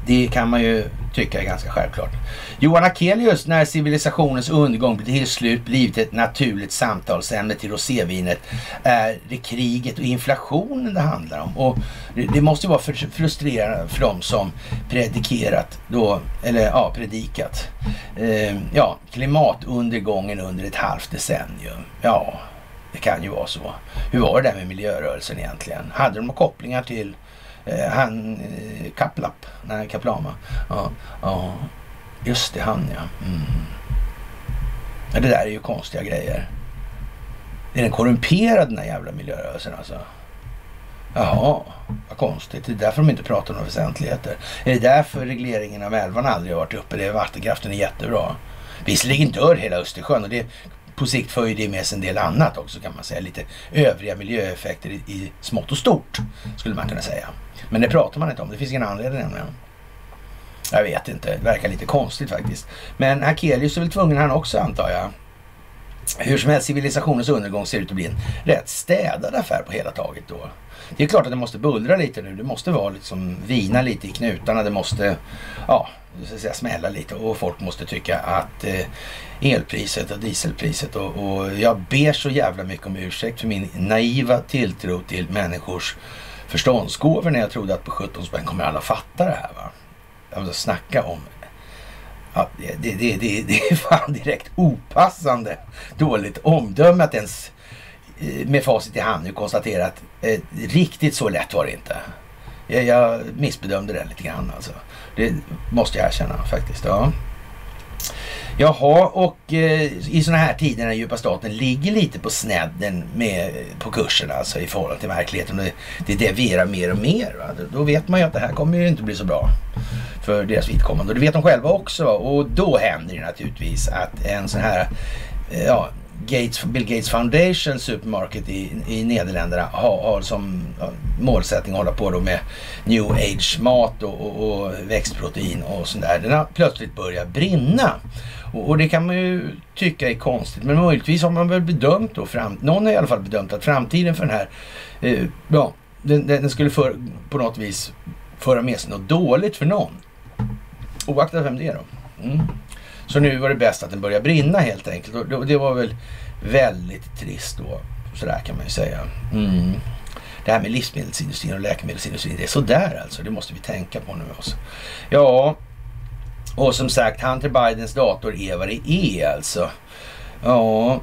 det kan man ju tycka är ganska självklart. Johan Akelius, när civilisationens undergång blir till slut blivit ett naturligt samtalsämne till rosévinet, är det kriget och inflationen det handlar om. Och det, det måste ju vara för, frustrerande för dem som predikerat då, eller ja, predikat. Eh, ja, klimatundergången under ett halvt decennium. Ja, det kan ju vara så. Hur var det där med miljörörelsen egentligen? Hade de kopplingar till eh, han eh, Kaplap? Nej, Kaplama. Ja, ja, just det, han ja. Mm. ja. Det där är ju konstiga grejer. Är den korrumperad den här jävla miljörörelsen alltså? Jaha, vad konstigt. Det är därför de inte pratar om några väsentligheter. Är det därför regleringen av älvan aldrig har varit uppe? Det är vattenkraften är jättebra. Visserligen dör hela Östersjön och det på sikt för ju det med sig en del annat också kan man säga. Lite övriga miljöeffekter i, i smått och stort skulle man kunna säga. Men det pratar man inte om. Det finns ingen anledning nämligen. Jag vet inte. Det verkar lite konstigt faktiskt. Men Akelius är väl tvungen han också antar jag. Hur som helst, civilisationens undergång ser ut att bli en rätt städad affär på hela taget då. Det är klart att det måste bullra lite nu. Det måste vara liksom vina lite i knutarna. Det måste ja, så att säga, smälla lite och folk måste tycka att eh, elpriset och dieselpriset och, och jag ber så jävla mycket om ursäkt för min naiva tilltro till människors förståndsgåvor när jag trodde att på sjutton spänn kommer alla fatta det här va. Jag måste snacka om ja, det, det, det, det, det är fan direkt opassande dåligt omdöme att ens med facit i hand nu konstatera att eh, riktigt så lätt var det inte. Jag, jag missbedömde det lite grann alltså. Det måste jag erkänna faktiskt. Ja. Jaha, och eh, i såna här tider när djupa staten ligger lite på snedden med, på kursen alltså i förhållande till verkligheten. Det, det devierar mer och mer. Va? Då vet man ju att det här kommer ju inte bli så bra för deras vidkommande. Och det vet de själva också. Va? Och då händer det naturligtvis att en sån här eh, ja, Gates, Bill Gates Foundation Supermarket i, i Nederländerna har, har som ja, målsättning att hålla på då med New Age mat och, och, och växtprotein och sånt där. Den har plötsligt börjat brinna. Och, och det kan man ju tycka är konstigt. Men möjligtvis har man väl bedömt då, fram, någon har i alla fall bedömt att framtiden för den här, eh, ja, den, den skulle för, på något vis föra med sig något dåligt för någon. Oaktat vem det är då. Mm. Så nu var det bäst att den började brinna helt enkelt. Och det var väl väldigt trist då. Så där kan man ju säga. Mm. Det här med livsmedelsindustrin och läkemedelsindustrin, det är sådär alltså. Det måste vi tänka på nu också. Ja, och som sagt, Hunter Bidens dator är vad det är alltså. Ja.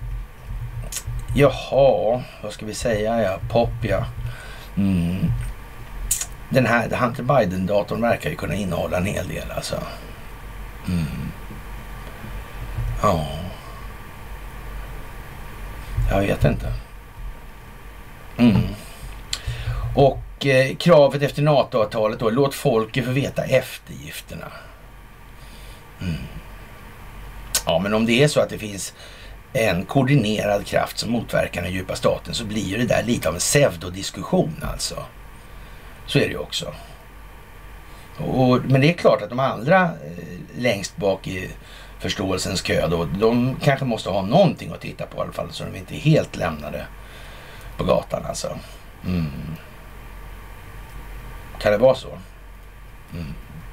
Jaha, vad ska vi säga? Ja, pop ja. Mm. Den här Hunter Biden-datorn verkar ju kunna innehålla en hel del alltså. Mm. Ja. Jag vet inte. Mm. Och eh, kravet efter NATO-avtalet då, låt folket få veta eftergifterna. Mm. Ja, men om det är så att det finns en koordinerad kraft som motverkar den djupa staten så blir ju det där lite av en pseudodiskussion alltså. Så är det ju också. Och, men det är klart att de andra eh, längst bak i förståelsens kö då, de kanske måste ha någonting att titta på i alla fall så de inte är helt lämnade på gatan alltså. Mm. Kan det vara så? Mm.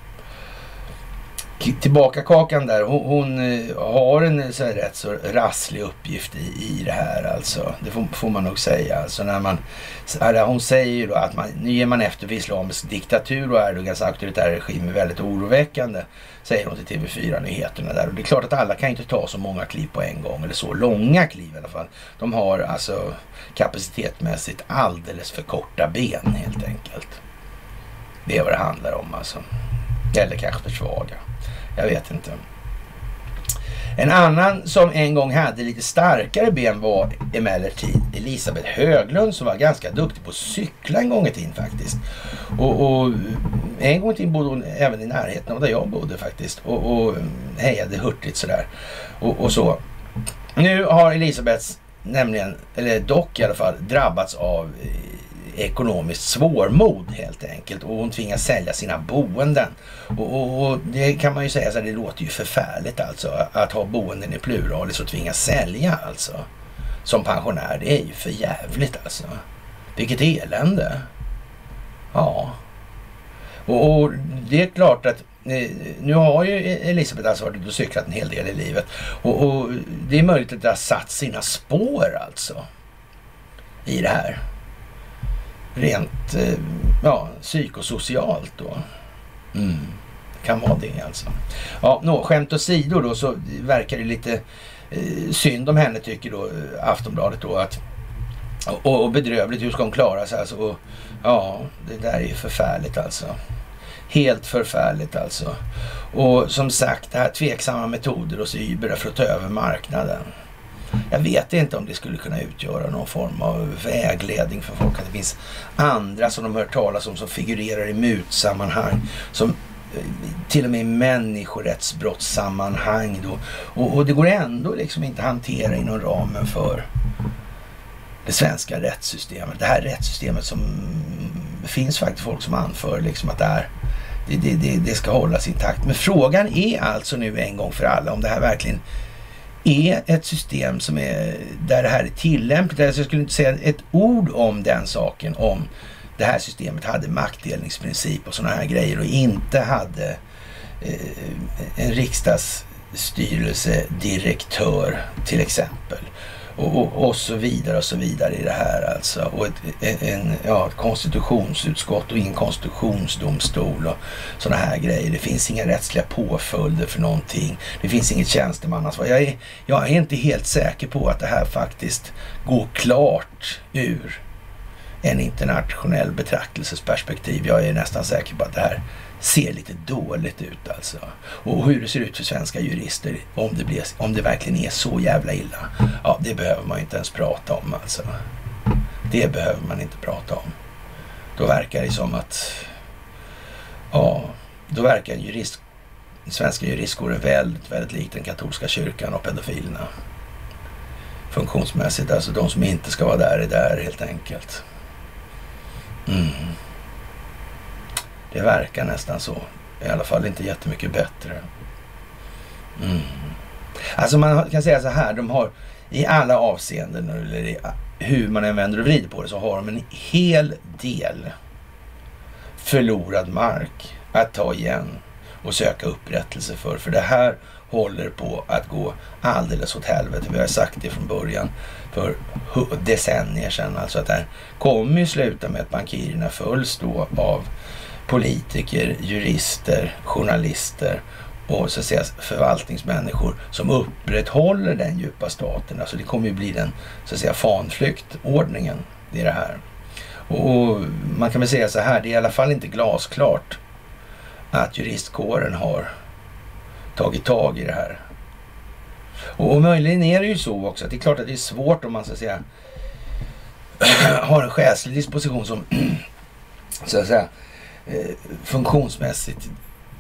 Tillbaka kakan där, hon, hon har en så här rätt så rasslig uppgift i, i det här alltså. Det får, får man nog säga. Alltså när man, hon säger ju då att man, nu ger man efter för islamisk diktatur och Erdogans auktoritära regim är väldigt oroväckande, säger hon till T V fyra-nyheterna där. Och det är klart att alla kan inte ta så många kliv på en gång, eller så långa kliv i alla fall. De har alltså kapacitetmässigt alldeles för korta ben helt enkelt. Det är vad det handlar om alltså. Eller kanske för svaga. Jag vet inte. En annan som en gång hade lite starkare ben var emellertid Elisabeth Höglund som var ganska duktig på att cykla en gång i tiden faktiskt. Och, och en gång i tiden bodde hon även i närheten av där jag bodde faktiskt. Och, och hejade hurtigt sådär. Och, och så. Nu har Elisabeth nämligen, eller dock i alla fall, drabbats av ekonomiskt svårmod helt enkelt och hon tvingas sälja sina boenden och, och, och det kan man ju säga så här, det låter ju förfärligt alltså att ha boenden i pluralis och tvingas sälja alltså som pensionär, det är ju för jävligt alltså, vilket elände. Ja, Och, och det är klart att eh, nu har ju Elisabeth alltså varit och cyklat en hel del i livet. Och, och det är möjligt att det har satt sina spår alltså i det här. Rent eh, ja, psykosocialt då. Mm. Kan vara det alltså. Ja, nå, skämt åsido då så verkar det lite eh, synd om henne tycker då Aftonbladet då att och, och bedrövligt, hur ska hon klara sig alltså. Och, ja, det där är ju förfärligt alltså. Helt förfärligt alltså. Och som sagt, det här tveksamma metoder hos Uber för att ta över marknaden. Jag vet inte om det skulle kunna utgöra någon form av vägledning för folk. Att det finns andra som de hör talas om som figurerar i mutsammanhang. Som till och med i människorättsbrottssammanhang då. Och, och det går ändå liksom inte hantera inom ramen för det svenska rättssystemet. Det här rättssystemet som det finns faktiskt folk som anför liksom att det, är, det, det, det, det ska hållas intakt. Men frågan är alltså nu en gång för alla om det här verkligen är ett system som är där det här är tillämpligt. Alltså jag skulle inte säga ett ord om den saken om det här systemet hade maktdelningsprincip och sådana här grejer och inte hade eh, en riksdagsstyrelsedirektör till exempel. Och, och, och så vidare och så vidare i det här alltså. Och ett, en, ja, ett konstitutionsutskott och en konstitutionsdomstol och sådana här grejer. Det finns inga rättsliga påföljder för någonting. Det finns inget tjänstemannansvar. Jag är, jag är inte helt säker på att det här faktiskt går klart ur en internationell betraktelsesperspektiv. Jag är nästan säker på att det här ser lite dåligt ut alltså. Och hur det ser ut för svenska jurister om det, blir, om det verkligen är så jävla illa. Ja, det behöver man inte ens prata om alltså. Det behöver man inte prata om. Då verkar det som att ja, då verkar jurist, svenska juristkåren väldigt, väldigt likt den katolska kyrkan och pedofilerna. Funktionsmässigt, alltså de som inte ska vara där är där helt enkelt. Mm. Det verkar nästan så. I alla fall inte jättemycket bättre. Mm. Alltså man kan säga så här. De har i alla avseenden, eller hur man än vänder och vrider på det, så har de en hel del förlorad mark att ta igen och söka upprättelse för. För det här håller på att gå alldeles åt helvete. Vi har sagt det från början för decennier sedan. Alltså att det här kommer ju sluta med att bankirerna följs då av politiker, jurister, journalister och så att säga förvaltningsmänniskor som upprätthåller den djupa staten. Alltså det kommer ju bli den så att säga fanflyktordningen i det här. Och man kan väl säga så här, det är i alla fall inte glasklart att juristkåren har tagit tag i det här. Och möjligen är det ju så också att det är klart att det är svårt om man så att säga har en själslig disposition som så att säga funktionsmässigt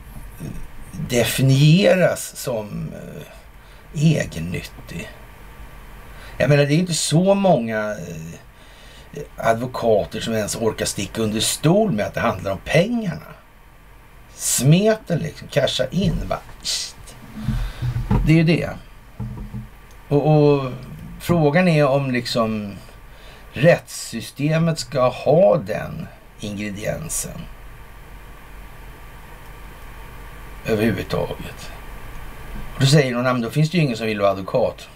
definieras som egennyttig. Jag menar, det är inte så många advokater som ens orkar sticka under stol med att det handlar om pengarna. Smeten liksom, casha in, va? Det är ju det. Och, och frågan är om liksom rättssystemet ska ha den ingrediensen överhuvudtaget. Och då säger någon, då finns det ju ingen som vill vara advokat.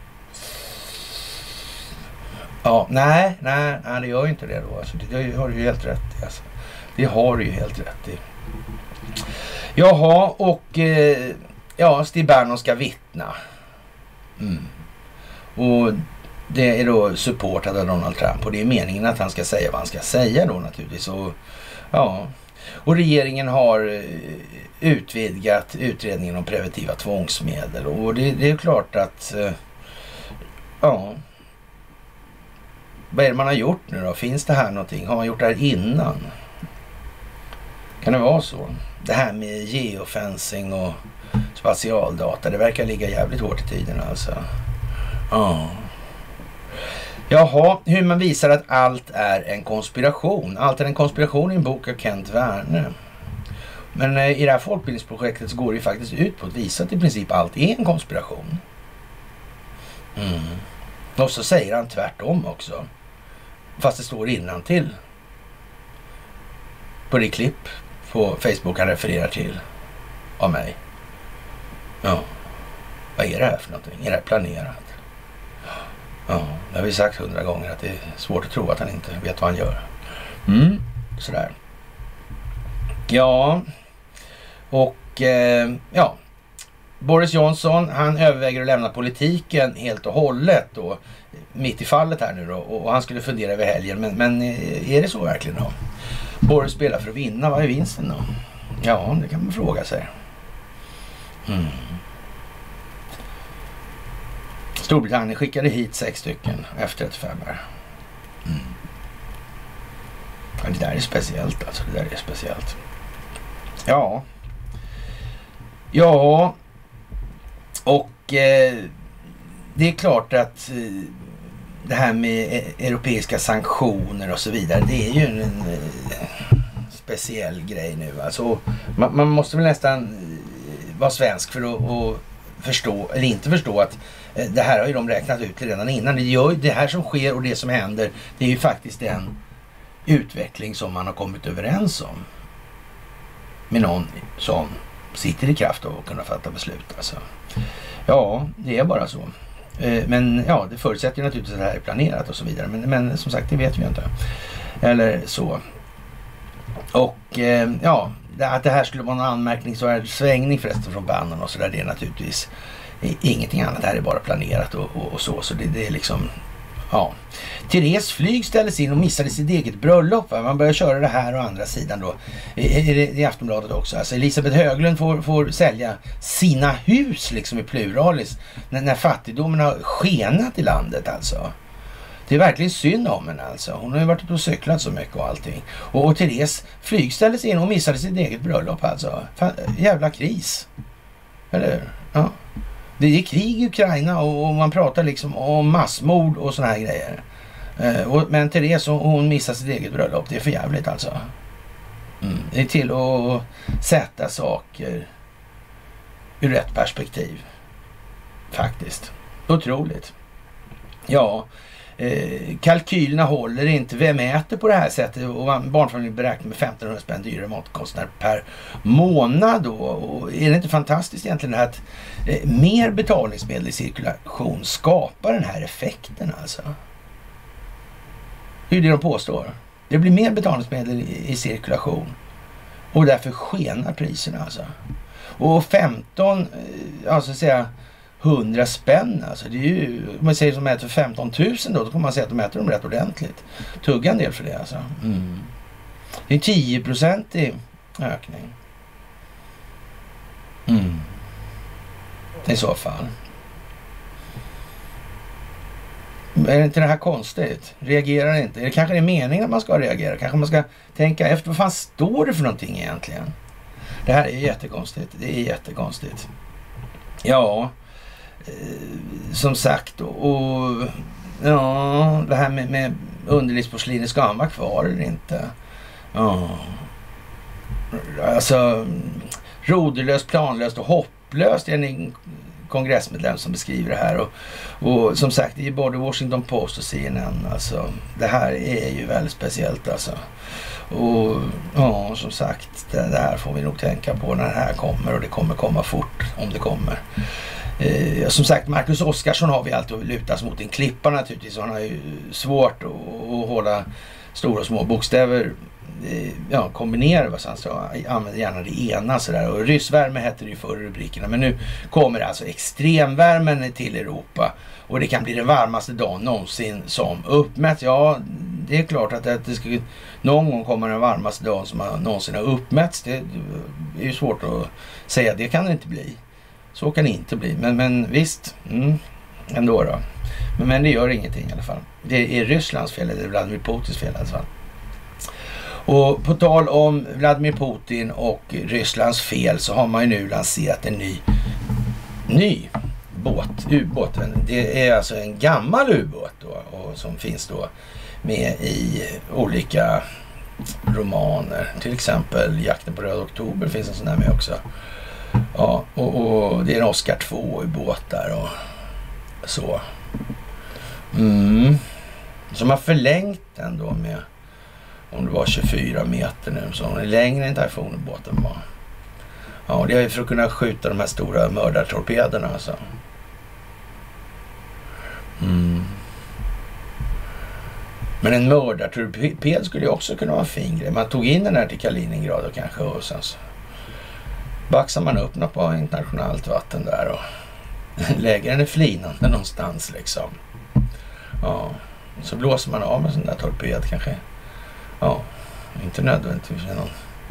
Ja, nej, nej, nej, det gör ju inte det då. Alltså, det har du ju helt rätt i. Alltså. Det har du ju helt rätt i. Jaha, och eh, ja, Stig Bergman ska vittna. Mm. Och det är då supportad av Donald Trump och det är meningen att han ska säga vad han ska säga då naturligtvis. Och, ja. Och regeringen har utvidgat utredningen om preventiva tvångsmedel och det, det är klart att ja, vad är det man har gjort nu då? Finns det här någonting? Har man gjort det här innan? Kan det vara så? Det här med geofencing och spatialdata, det verkar ligga jävligt hårt i tiden alltså. Ja. Jaha, hur man visar att allt är en konspiration. Allt är en konspiration i en bok av Kent Werne. Men eh, i det här folkbildningsprojektet så går det ju faktiskt ut på att visa att i princip allt är en konspiration. Mm. Och så säger han tvärtom också. Fast det står innantill på det klipp på Facebook han refererar till av mig. Ja, vad är det här för någonting? Är det här planerat? Ja, det har vi sagt hundra gånger att det är svårt att tro att han inte vet vad han gör. Mm, sådär. Ja, och eh, ja, Boris Johnson, han överväger att lämna politiken helt och hållet då, mitt i fallet här nu då, och han skulle fundera över helgen, men, men är det så verkligen då? Boris spelar för att vinna, vad är vinsten då? Ja, det kan man fråga sig. Mm. Storbritannien skickade hit sex stycken F trettiofem. Mm. Ja, det där är speciellt alltså, det där är speciellt. Ja. Ja. Och eh, det är klart att eh, det här med europeiska sanktioner och så vidare, det är ju en, en eh, speciell grej nu. Alltså, man, man måste väl nästan eh, vara svensk för att, att förstå, eller inte förstå att eh, det här har ju de räknat ut redan innan. Det, gör, det här som sker och det som händer, det är ju faktiskt en utveckling som man har kommit överens om med någon som sitter i kraft av att kunna fatta beslut. Alltså. Ja, det är bara så. Men ja, det förutsätter ju naturligtvis att det här är planerat och så vidare. Men, men som sagt, det vet vi ju inte. Eller så. Och ja, att det här skulle vara en anmärkning, så är det svängning förresten från Bannon och så där, det är naturligtvis ingenting annat. Det här är bara planerat och, och, och så. Så det, det är liksom, ja. Therese flyg ställdes in och missade sitt eget bröllop. Va? Man börjar köra det här och andra sidan då. I, i, i Aftonbladet också. Alltså Elisabeth Höglund får, får sälja sina hus liksom i pluralis när, när fattigdomen har skenat i landet alltså. Det är verkligen synd om henne alltså. Hon har ju varit ute och cyklat så mycket och allting. Och, och Therese flyg ställdes in och missade sitt eget bröllop alltså. Fan, jävla kris. Eller hur? Ja. Det är krig i Ukraina och man pratar liksom om massmord och såna här grejer. Eh, och, men Therese, hon missar sitt eget bröllop. Det är för jävligt alltså. Mm. Det är till att sätta saker ur rätt perspektiv. Faktiskt. Otroligt. Ja, eh, kalkylerna håller inte. Vem äter på det här sättet? Och barnfamiljen beräknar med femtonhundra spänn dyrare matkostnader per månad då. Och är det inte fantastiskt egentligen att eh, mer betalningsmedel i cirkulation skapar den här effekten alltså? Det är det de påstår. Det blir mer betalningsmedel i, i cirkulation och därför skenar priserna alltså. Och femton, alltså säga hundra spänn alltså, det är ju, om man säger som äter för femton tusen då, då får man säga att de äter dem rätt ordentligt. Tugga en del för det alltså. Mm. Det är tio procent i ökning. Mm. I så fall. Är inte det här konstigt? Reagerar inte? Är det kanske det är meningen att man ska reagera? Kanske man ska tänka efter, vad fan står det för någonting egentligen? Det här är jättekonstigt. Det är jättekonstigt. Ja, eh, som sagt. Och, och ja, det här med, med underlivsporslinet, ska han vara kvar eller inte? Ja. Alltså, roderlöst, planlöst och hopplöst är en kongressmedlem som beskriver det här. Och, och som sagt, det är både Washington Post och C N N. Alltså, det här är ju väldigt speciellt alltså. Och ja, som sagt, det, det här får vi nog tänka på när det här kommer, och det kommer komma fort om det kommer. Eh, som sagt, Marcus Oskarsson har vi alltid att lutas mot en klippa naturligtvis. Han har ju svårt att, att hålla stora och små bokstäver eh, ja, kombinera, vad han sa. Använder gärna det ena sådär. Och ryssvärme hette det ju förr i rubrikerna. Men nu kommer alltså extremvärmen till Europa. Och det kan bli den varmaste dagen någonsin som uppmätts. Ja, det är klart att det, det ska någon gång komma den varmaste dagen som någonsin har uppmätts. Det, det är ju svårt att säga. Det kan det inte bli. Så kan det inte bli. Men, men visst, mm, ändå då. Men, men det gör ingenting i alla fall. Det är Rysslands fel, eller Vladimir Putins fel i alla fall. Och på tal om Vladimir Putin och Rysslands fel, så har man ju nu lanserat en ny, ny båt, ubåt. Det är alltså en gammal ubåt då, och som finns då med i olika romaner. Till exempel Jakten på Röd Oktober finns en sån här med också. Ja, och, och det är en Oscar två-ubåt där och så. Mm. Som har förlängt den då med, om det var tjugofyra meter nu, så hon är längre än Typhoon-båten var. Ja, det är ju för att kunna skjuta de här stora mördartorpederna alltså. Mm. Men en mördartorped skulle ju också kunna vara en fin grej. Man tog in den här till Kaliningrad och kanske, och sen så baxar man upp något på internationellt vatten där och lägger den i flinande någonstans liksom. Ja, så blåser man av med sån där torped kanske. Ja, inte nödvändigtvis någon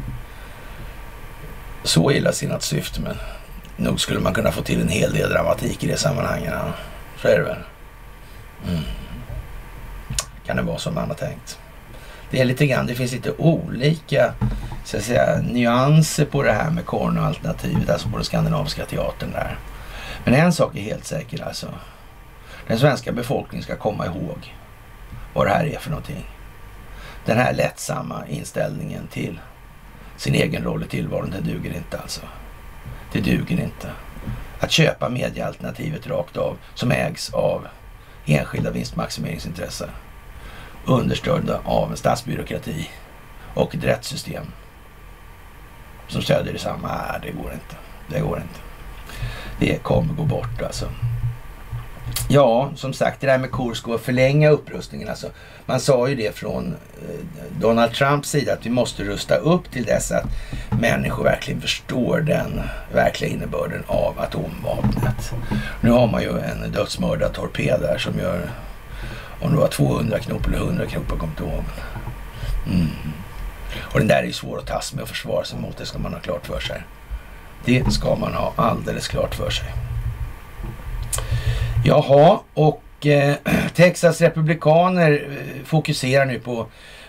så illa sinnat syfte, men nog skulle man kunna få till en hel del dramatik i det sammanhanget. Ja. Så är det väl. Mm. Kan det vara som man har tänkt. Det är lite grann, det finns lite olika så att säga, nyanser på det här med Korno-alternativet, alltså på den skandinaviska teatern där. Men en sak är helt säker alltså. Den svenska befolkningen ska komma ihåg vad det här är för någonting. Den här lättsamma inställningen till sin egen roll i tillvaron, det duger inte alltså. Det duger inte. Att köpa mediealternativet rakt av som ägs av enskilda vinstmaximeringsintressen understödda av en statsbyråkrati och ett rättssystem som stödjer detsamma. Nej, det går inte. Det går inte. Det kommer gå bort alltså. Ja, som sagt, det där med Kursk och förlänga upprustningen alltså. Man sa ju det från Donald Trumps sida att vi måste rusta upp till dess att människor verkligen förstår den verkliga innebörden av atomvapnet. Nu har man ju en dödsmördartorped där som gör, om det var tvåhundra knop eller hundra knop, jag kommer inte ihåg. Mm. Och den där är ju svår att tas med och försvara sig mot, det ska man ha klart för sig. Det ska man ha alldeles klart för sig. Jaha, och eh, Texas republikaner eh, fokuserar nu på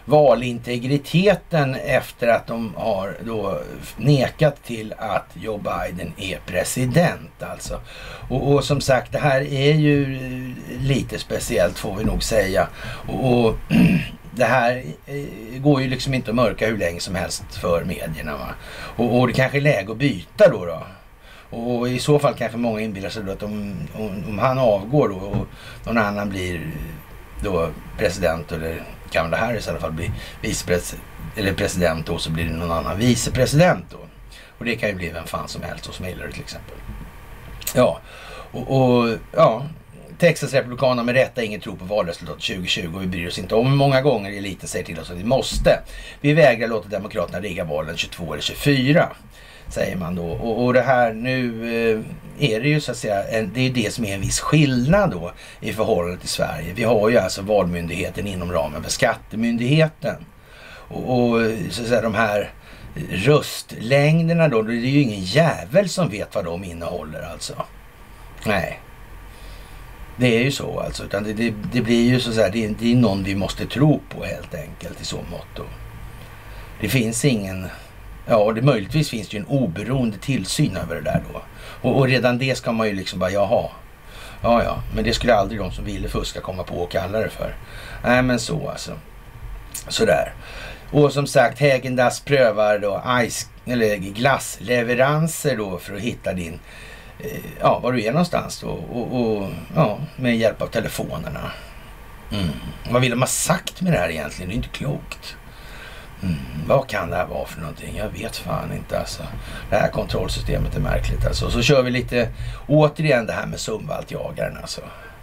valintegriteten efter att de har då nekat till att Joe Biden är president alltså. Och, och som sagt, det här är ju lite speciellt får vi nog säga. Och, och det här eh, går ju liksom inte att mörka hur länge som helst för medierna va. Och, och det kanske är läge att byta då då. Och i så fall kanske många inbillar sig då att om, om, om han avgår då och någon annan blir då president, eller Kamala Harris i alla fall blir vicepresident eller president då, så blir det någon annan vicepresident då. Och det kan ju bli vem fan som helst, som Hillary till exempel. Ja, och, och ja, Texas republikaner med rätta ingen tro på valresultatet tjugo tjugo. Vi bryr oss inte om hur många gånger eliten säger till oss att vi måste. Vi vägrar låta demokraterna rigga valen tjugotvå eller tjugofyra. Säger man då. Och, och det här nu eh, är det ju så att säga, en, det är det som är en viss skillnad då i förhållande till Sverige. Vi har ju alltså valmyndigheten inom ramen för skattemyndigheten. Och, och så att säga de här röstlängderna då, det är ju ingen jävel som vet vad de innehåller alltså. Nej. Det är ju så alltså. Utan det, det, det blir ju så att säga, det, det är någon vi måste tro på helt enkelt i så mått då. Det finns ingen... Ja, det möjligtvis finns ju en oberoende tillsyn över det där då. Och, och redan det ska man ju liksom bara, jaha. Ja, ja, men det skulle aldrig de som ville fuska komma på och kalla det för. Nej, men så alltså. Sådär. Och som sagt, Häagen-Dazs prövar då ice, eller glassleveranser då för att hitta din, eh, ja, var du är någonstans då. Och, och ja, med hjälp av telefonerna. Mm. Vad vill de ha sagt med det här egentligen? Det är inte klokt. Mm, vad kan det här vara för någonting? Jag vet fan inte alltså. Det här kontrollsystemet är märkligt alltså. Så kör vi lite återigen det här med Sumvaltjagaren alltså.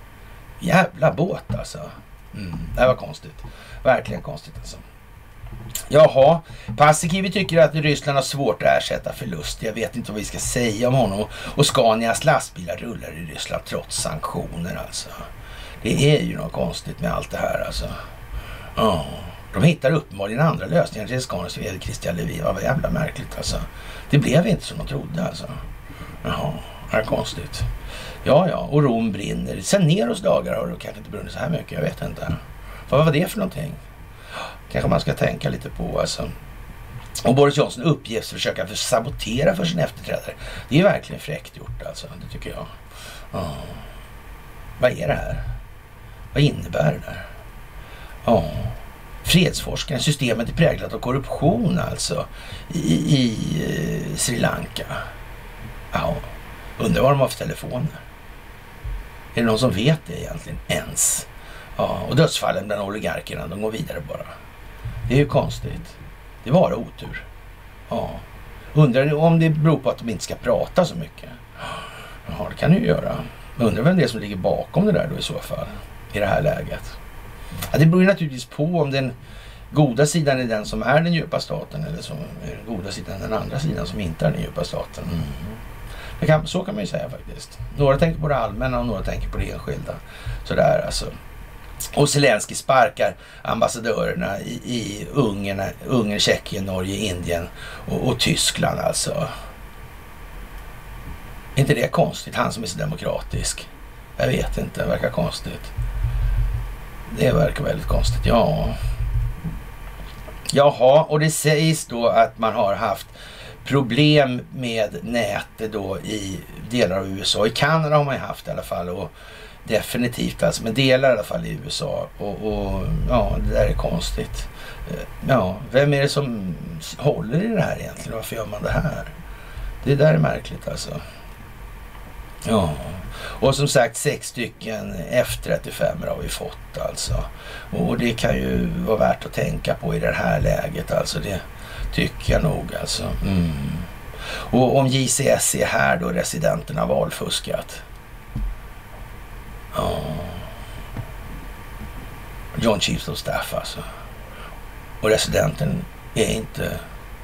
Jävla båt alltså. Mm, det var konstigt. Verkligen konstigt alltså. Jaha, Paasikivi tycker att Ryssland har svårt att ersätta förlust. Jag vet inte vad vi ska säga om honom. Och Scanias lastbilar rullar i Ryssland trots sanktioner alltså. Det är ju något konstigt med allt det här alltså. Ja. Oh. De hittar uppenbarligen andra lösningar till Scanias vd Christian Levin. Vad jävla märkligt alltså. Det blev inte som de trodde alltså. Jaha, det är konstigt. Ja, ja, och Rom brinner. Sen Neros dagar har det kanske inte brunnit så här mycket, jag vet inte. Vad var det för någonting? Kanske man ska tänka lite på alltså. Och Boris Johnson uppges försöka för sabotera för sin efterträdare. Det är verkligen fräckt gjort alltså, det tycker jag. Ja. Vad är det här? Vad innebär det där? Ja. Fredsforskaren, systemet är präglat av korruption alltså i, i eh, Sri Lanka. Ja, undrar vad de har för telefoner. Är det någon som vet det egentligen ens? Ja, och dödsfallen bland oligarkerna, de går vidare bara. Det är ju konstigt. Det var bara otur. Ja. Undrar om det beror på att de inte ska prata så mycket. Ja, det kan du ju göra. Undrar vem det är som ligger bakom det där då i så fall. I det här läget. Ja, det beror ju naturligtvis på om den goda sidan är den som är den djupa staten. Eller som är den goda sidan den andra sidan som inte är den djupa staten. Mm. Det kan, så kan man ju säga faktiskt. Några tänker på det allmänna och några tänker på det enskilda. Sådär alltså. Och Zelensky sparkar ambassadörerna i, i Ungern, Ungern, Tjeckien, Norge, Indien och, och Tyskland alltså. Är inte det konstigt? Han som är så demokratisk. Jag vet inte, det verkar konstigt. Det verkar väldigt konstigt, ja. Jaha, och det sägs då att man har haft problem med nätet då i delar av U S A. I Kanada har man ju haft i alla fall och definitivt alltså, men delar i alla fall i U S A. Och, och ja, det där är konstigt. Ja, vem är det som håller i det här egentligen? Varför gör man det här? Det där är märkligt alltså. Ja, och som sagt sex stycken F trettiofem har vi fått alltså. Och det kan ju vara värt att tänka på i det här läget alltså. Det tycker jag nog alltså. Mm. Och om J C S är här då residenterna har valfuskat. Ja. John Chiefs of Staff alltså. Och residenten är inte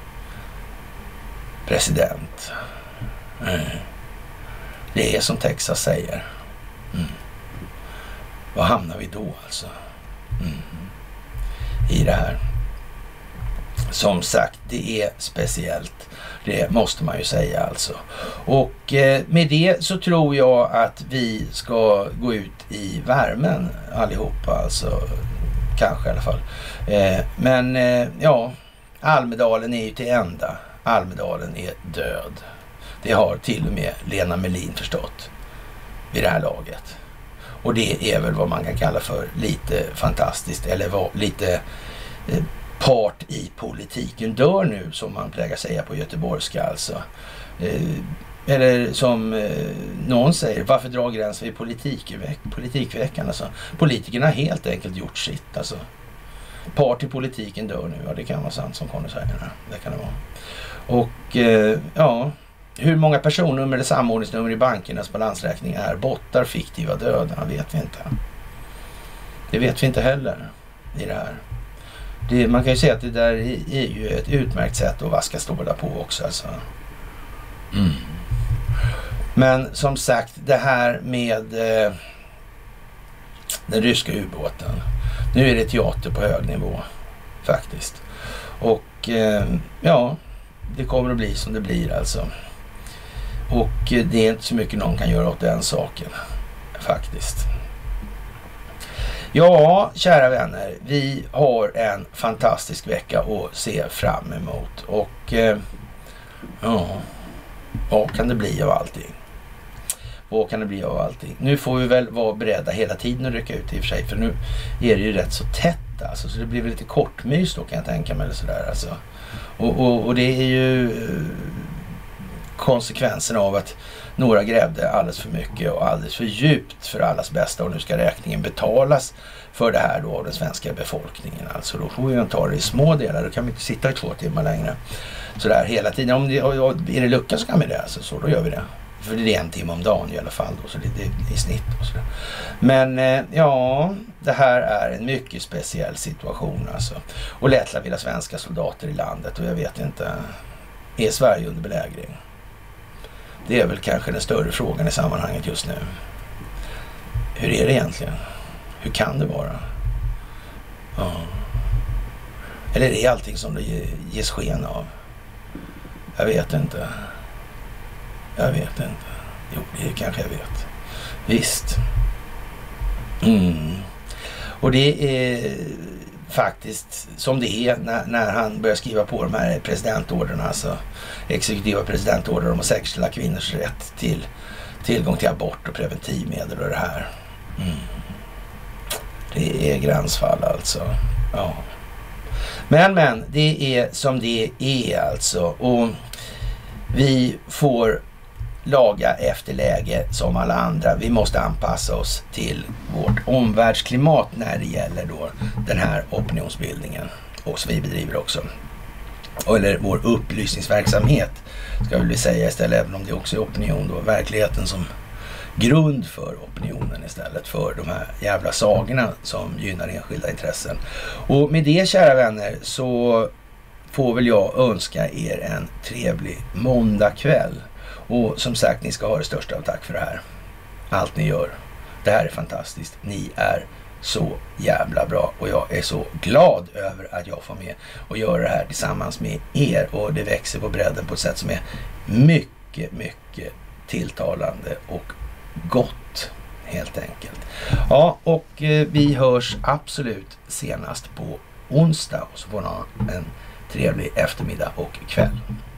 president. Mm. Det är som Texas säger. Mm. Vad hamnar vi då alltså? Mm. I det här. Som sagt, det är speciellt. Det måste man ju säga alltså. Och eh, med det så tror jag att vi ska gå ut i värmen allihopa alltså. Kanske i alla fall. Eh, men eh, ja, Almedalen är ju till ända. Almedalen är död. Det har till och med Lena Melin förstått vid det här laget. Och det är väl vad man kan kalla för lite fantastiskt eller var, lite eh, part i politiken. Dör nu som man plägar säga på göteborgska alltså. Eh, eller som eh, någon säger, varför dra gränsen vid politikveck, politikveckan alltså. Politikerna har helt enkelt gjort sitt alltså. Part i politiken dör nu, ja det kan vara sant som Conny säger. Det kan det vara. Och eh, ja, hur många personnummer eller samordningsnummer i bankernas balansräkning är bottar fiktiva döda vet vi inte. Det vet vi inte heller i det här. Det, man kan ju säga att det där är, är ju ett utmärkt sätt att vaska stålar på också alltså. Mm. Men som sagt, det här med eh, den ryska ubåten. Nu är det teater på hög nivå faktiskt. Och eh, ja, det kommer att bli som det blir alltså. Och det är inte så mycket någon kan göra åt den saken faktiskt. Ja, kära vänner, vi har en fantastisk vecka att se fram emot. Och eh, ja, vad kan det bli av allting? Vad kan det bli av allting? Nu får vi väl vara beredda hela tiden att rycka ut i och för sig. För nu är det ju rätt så tätt alltså. Så det blir väl lite kortmys då kan jag tänka mig. Eller sådär, alltså. och, och, och det är ju konsekvensen av att några grävde alldeles för mycket och alldeles för djupt för allas bästa. Och nu ska räkningen betalas för det här då av den svenska befolkningen. Alltså då får vi ta det i små delar. Då kan vi inte sitta i två timmar längre. Sådär hela tiden. Om det, är det lucka så kan vi det. Alltså, så då gör vi det. För det är en timme om dagen i alla fall då, så det, det är i snitt och sådär. Men eh, ja, det här är en mycket speciell situation alltså. Och Lettland vill ha svenska soldater i landet och jag vet inte, är Sverige under belägring? Det är väl kanske den större frågan i sammanhanget just nu. Hur är det egentligen? Hur kan det vara? Ja. Eller är det allting som det ges sken av? Jag vet inte. Jag vet inte. Jo, det kanske jag vet. Visst. Mm. Och det är faktiskt som det är när, när han börjar skriva på de här presidentorderna, alltså exekutiva presidentorder om att säkerställa kvinnors rätt till tillgång till abort och preventivmedel och det här. Mm. Det är gränsfall alltså. Ja. Men men, det är som det är alltså. Och vi får laga efter läge som alla andra. Vi måste anpassa oss till vårt omvärldsklimat när det gäller då den här opinionsbildningen. och som vi bedriver också. Eller vår upplysningsverksamhet ska vi väl säga istället, även om det också är opinion då. Verkligheten som grund för opinionen istället för de här jävla sagorna som gynnar enskilda intressen. Och med det, kära vänner, så får väl jag önska er en trevlig måndagkväll. Och som sagt, ni ska ha det största av tack för det här. Allt ni gör. Det här är fantastiskt. Ni är så jävla bra och jag är så glad över att jag får med och göra det här tillsammans med er, och det växer på bredden på ett sätt som är mycket, mycket tilltalande och gott helt enkelt. Ja, och eh, vi hörs absolut senast på onsdag, och så får ni ha en trevlig eftermiddag och kväll.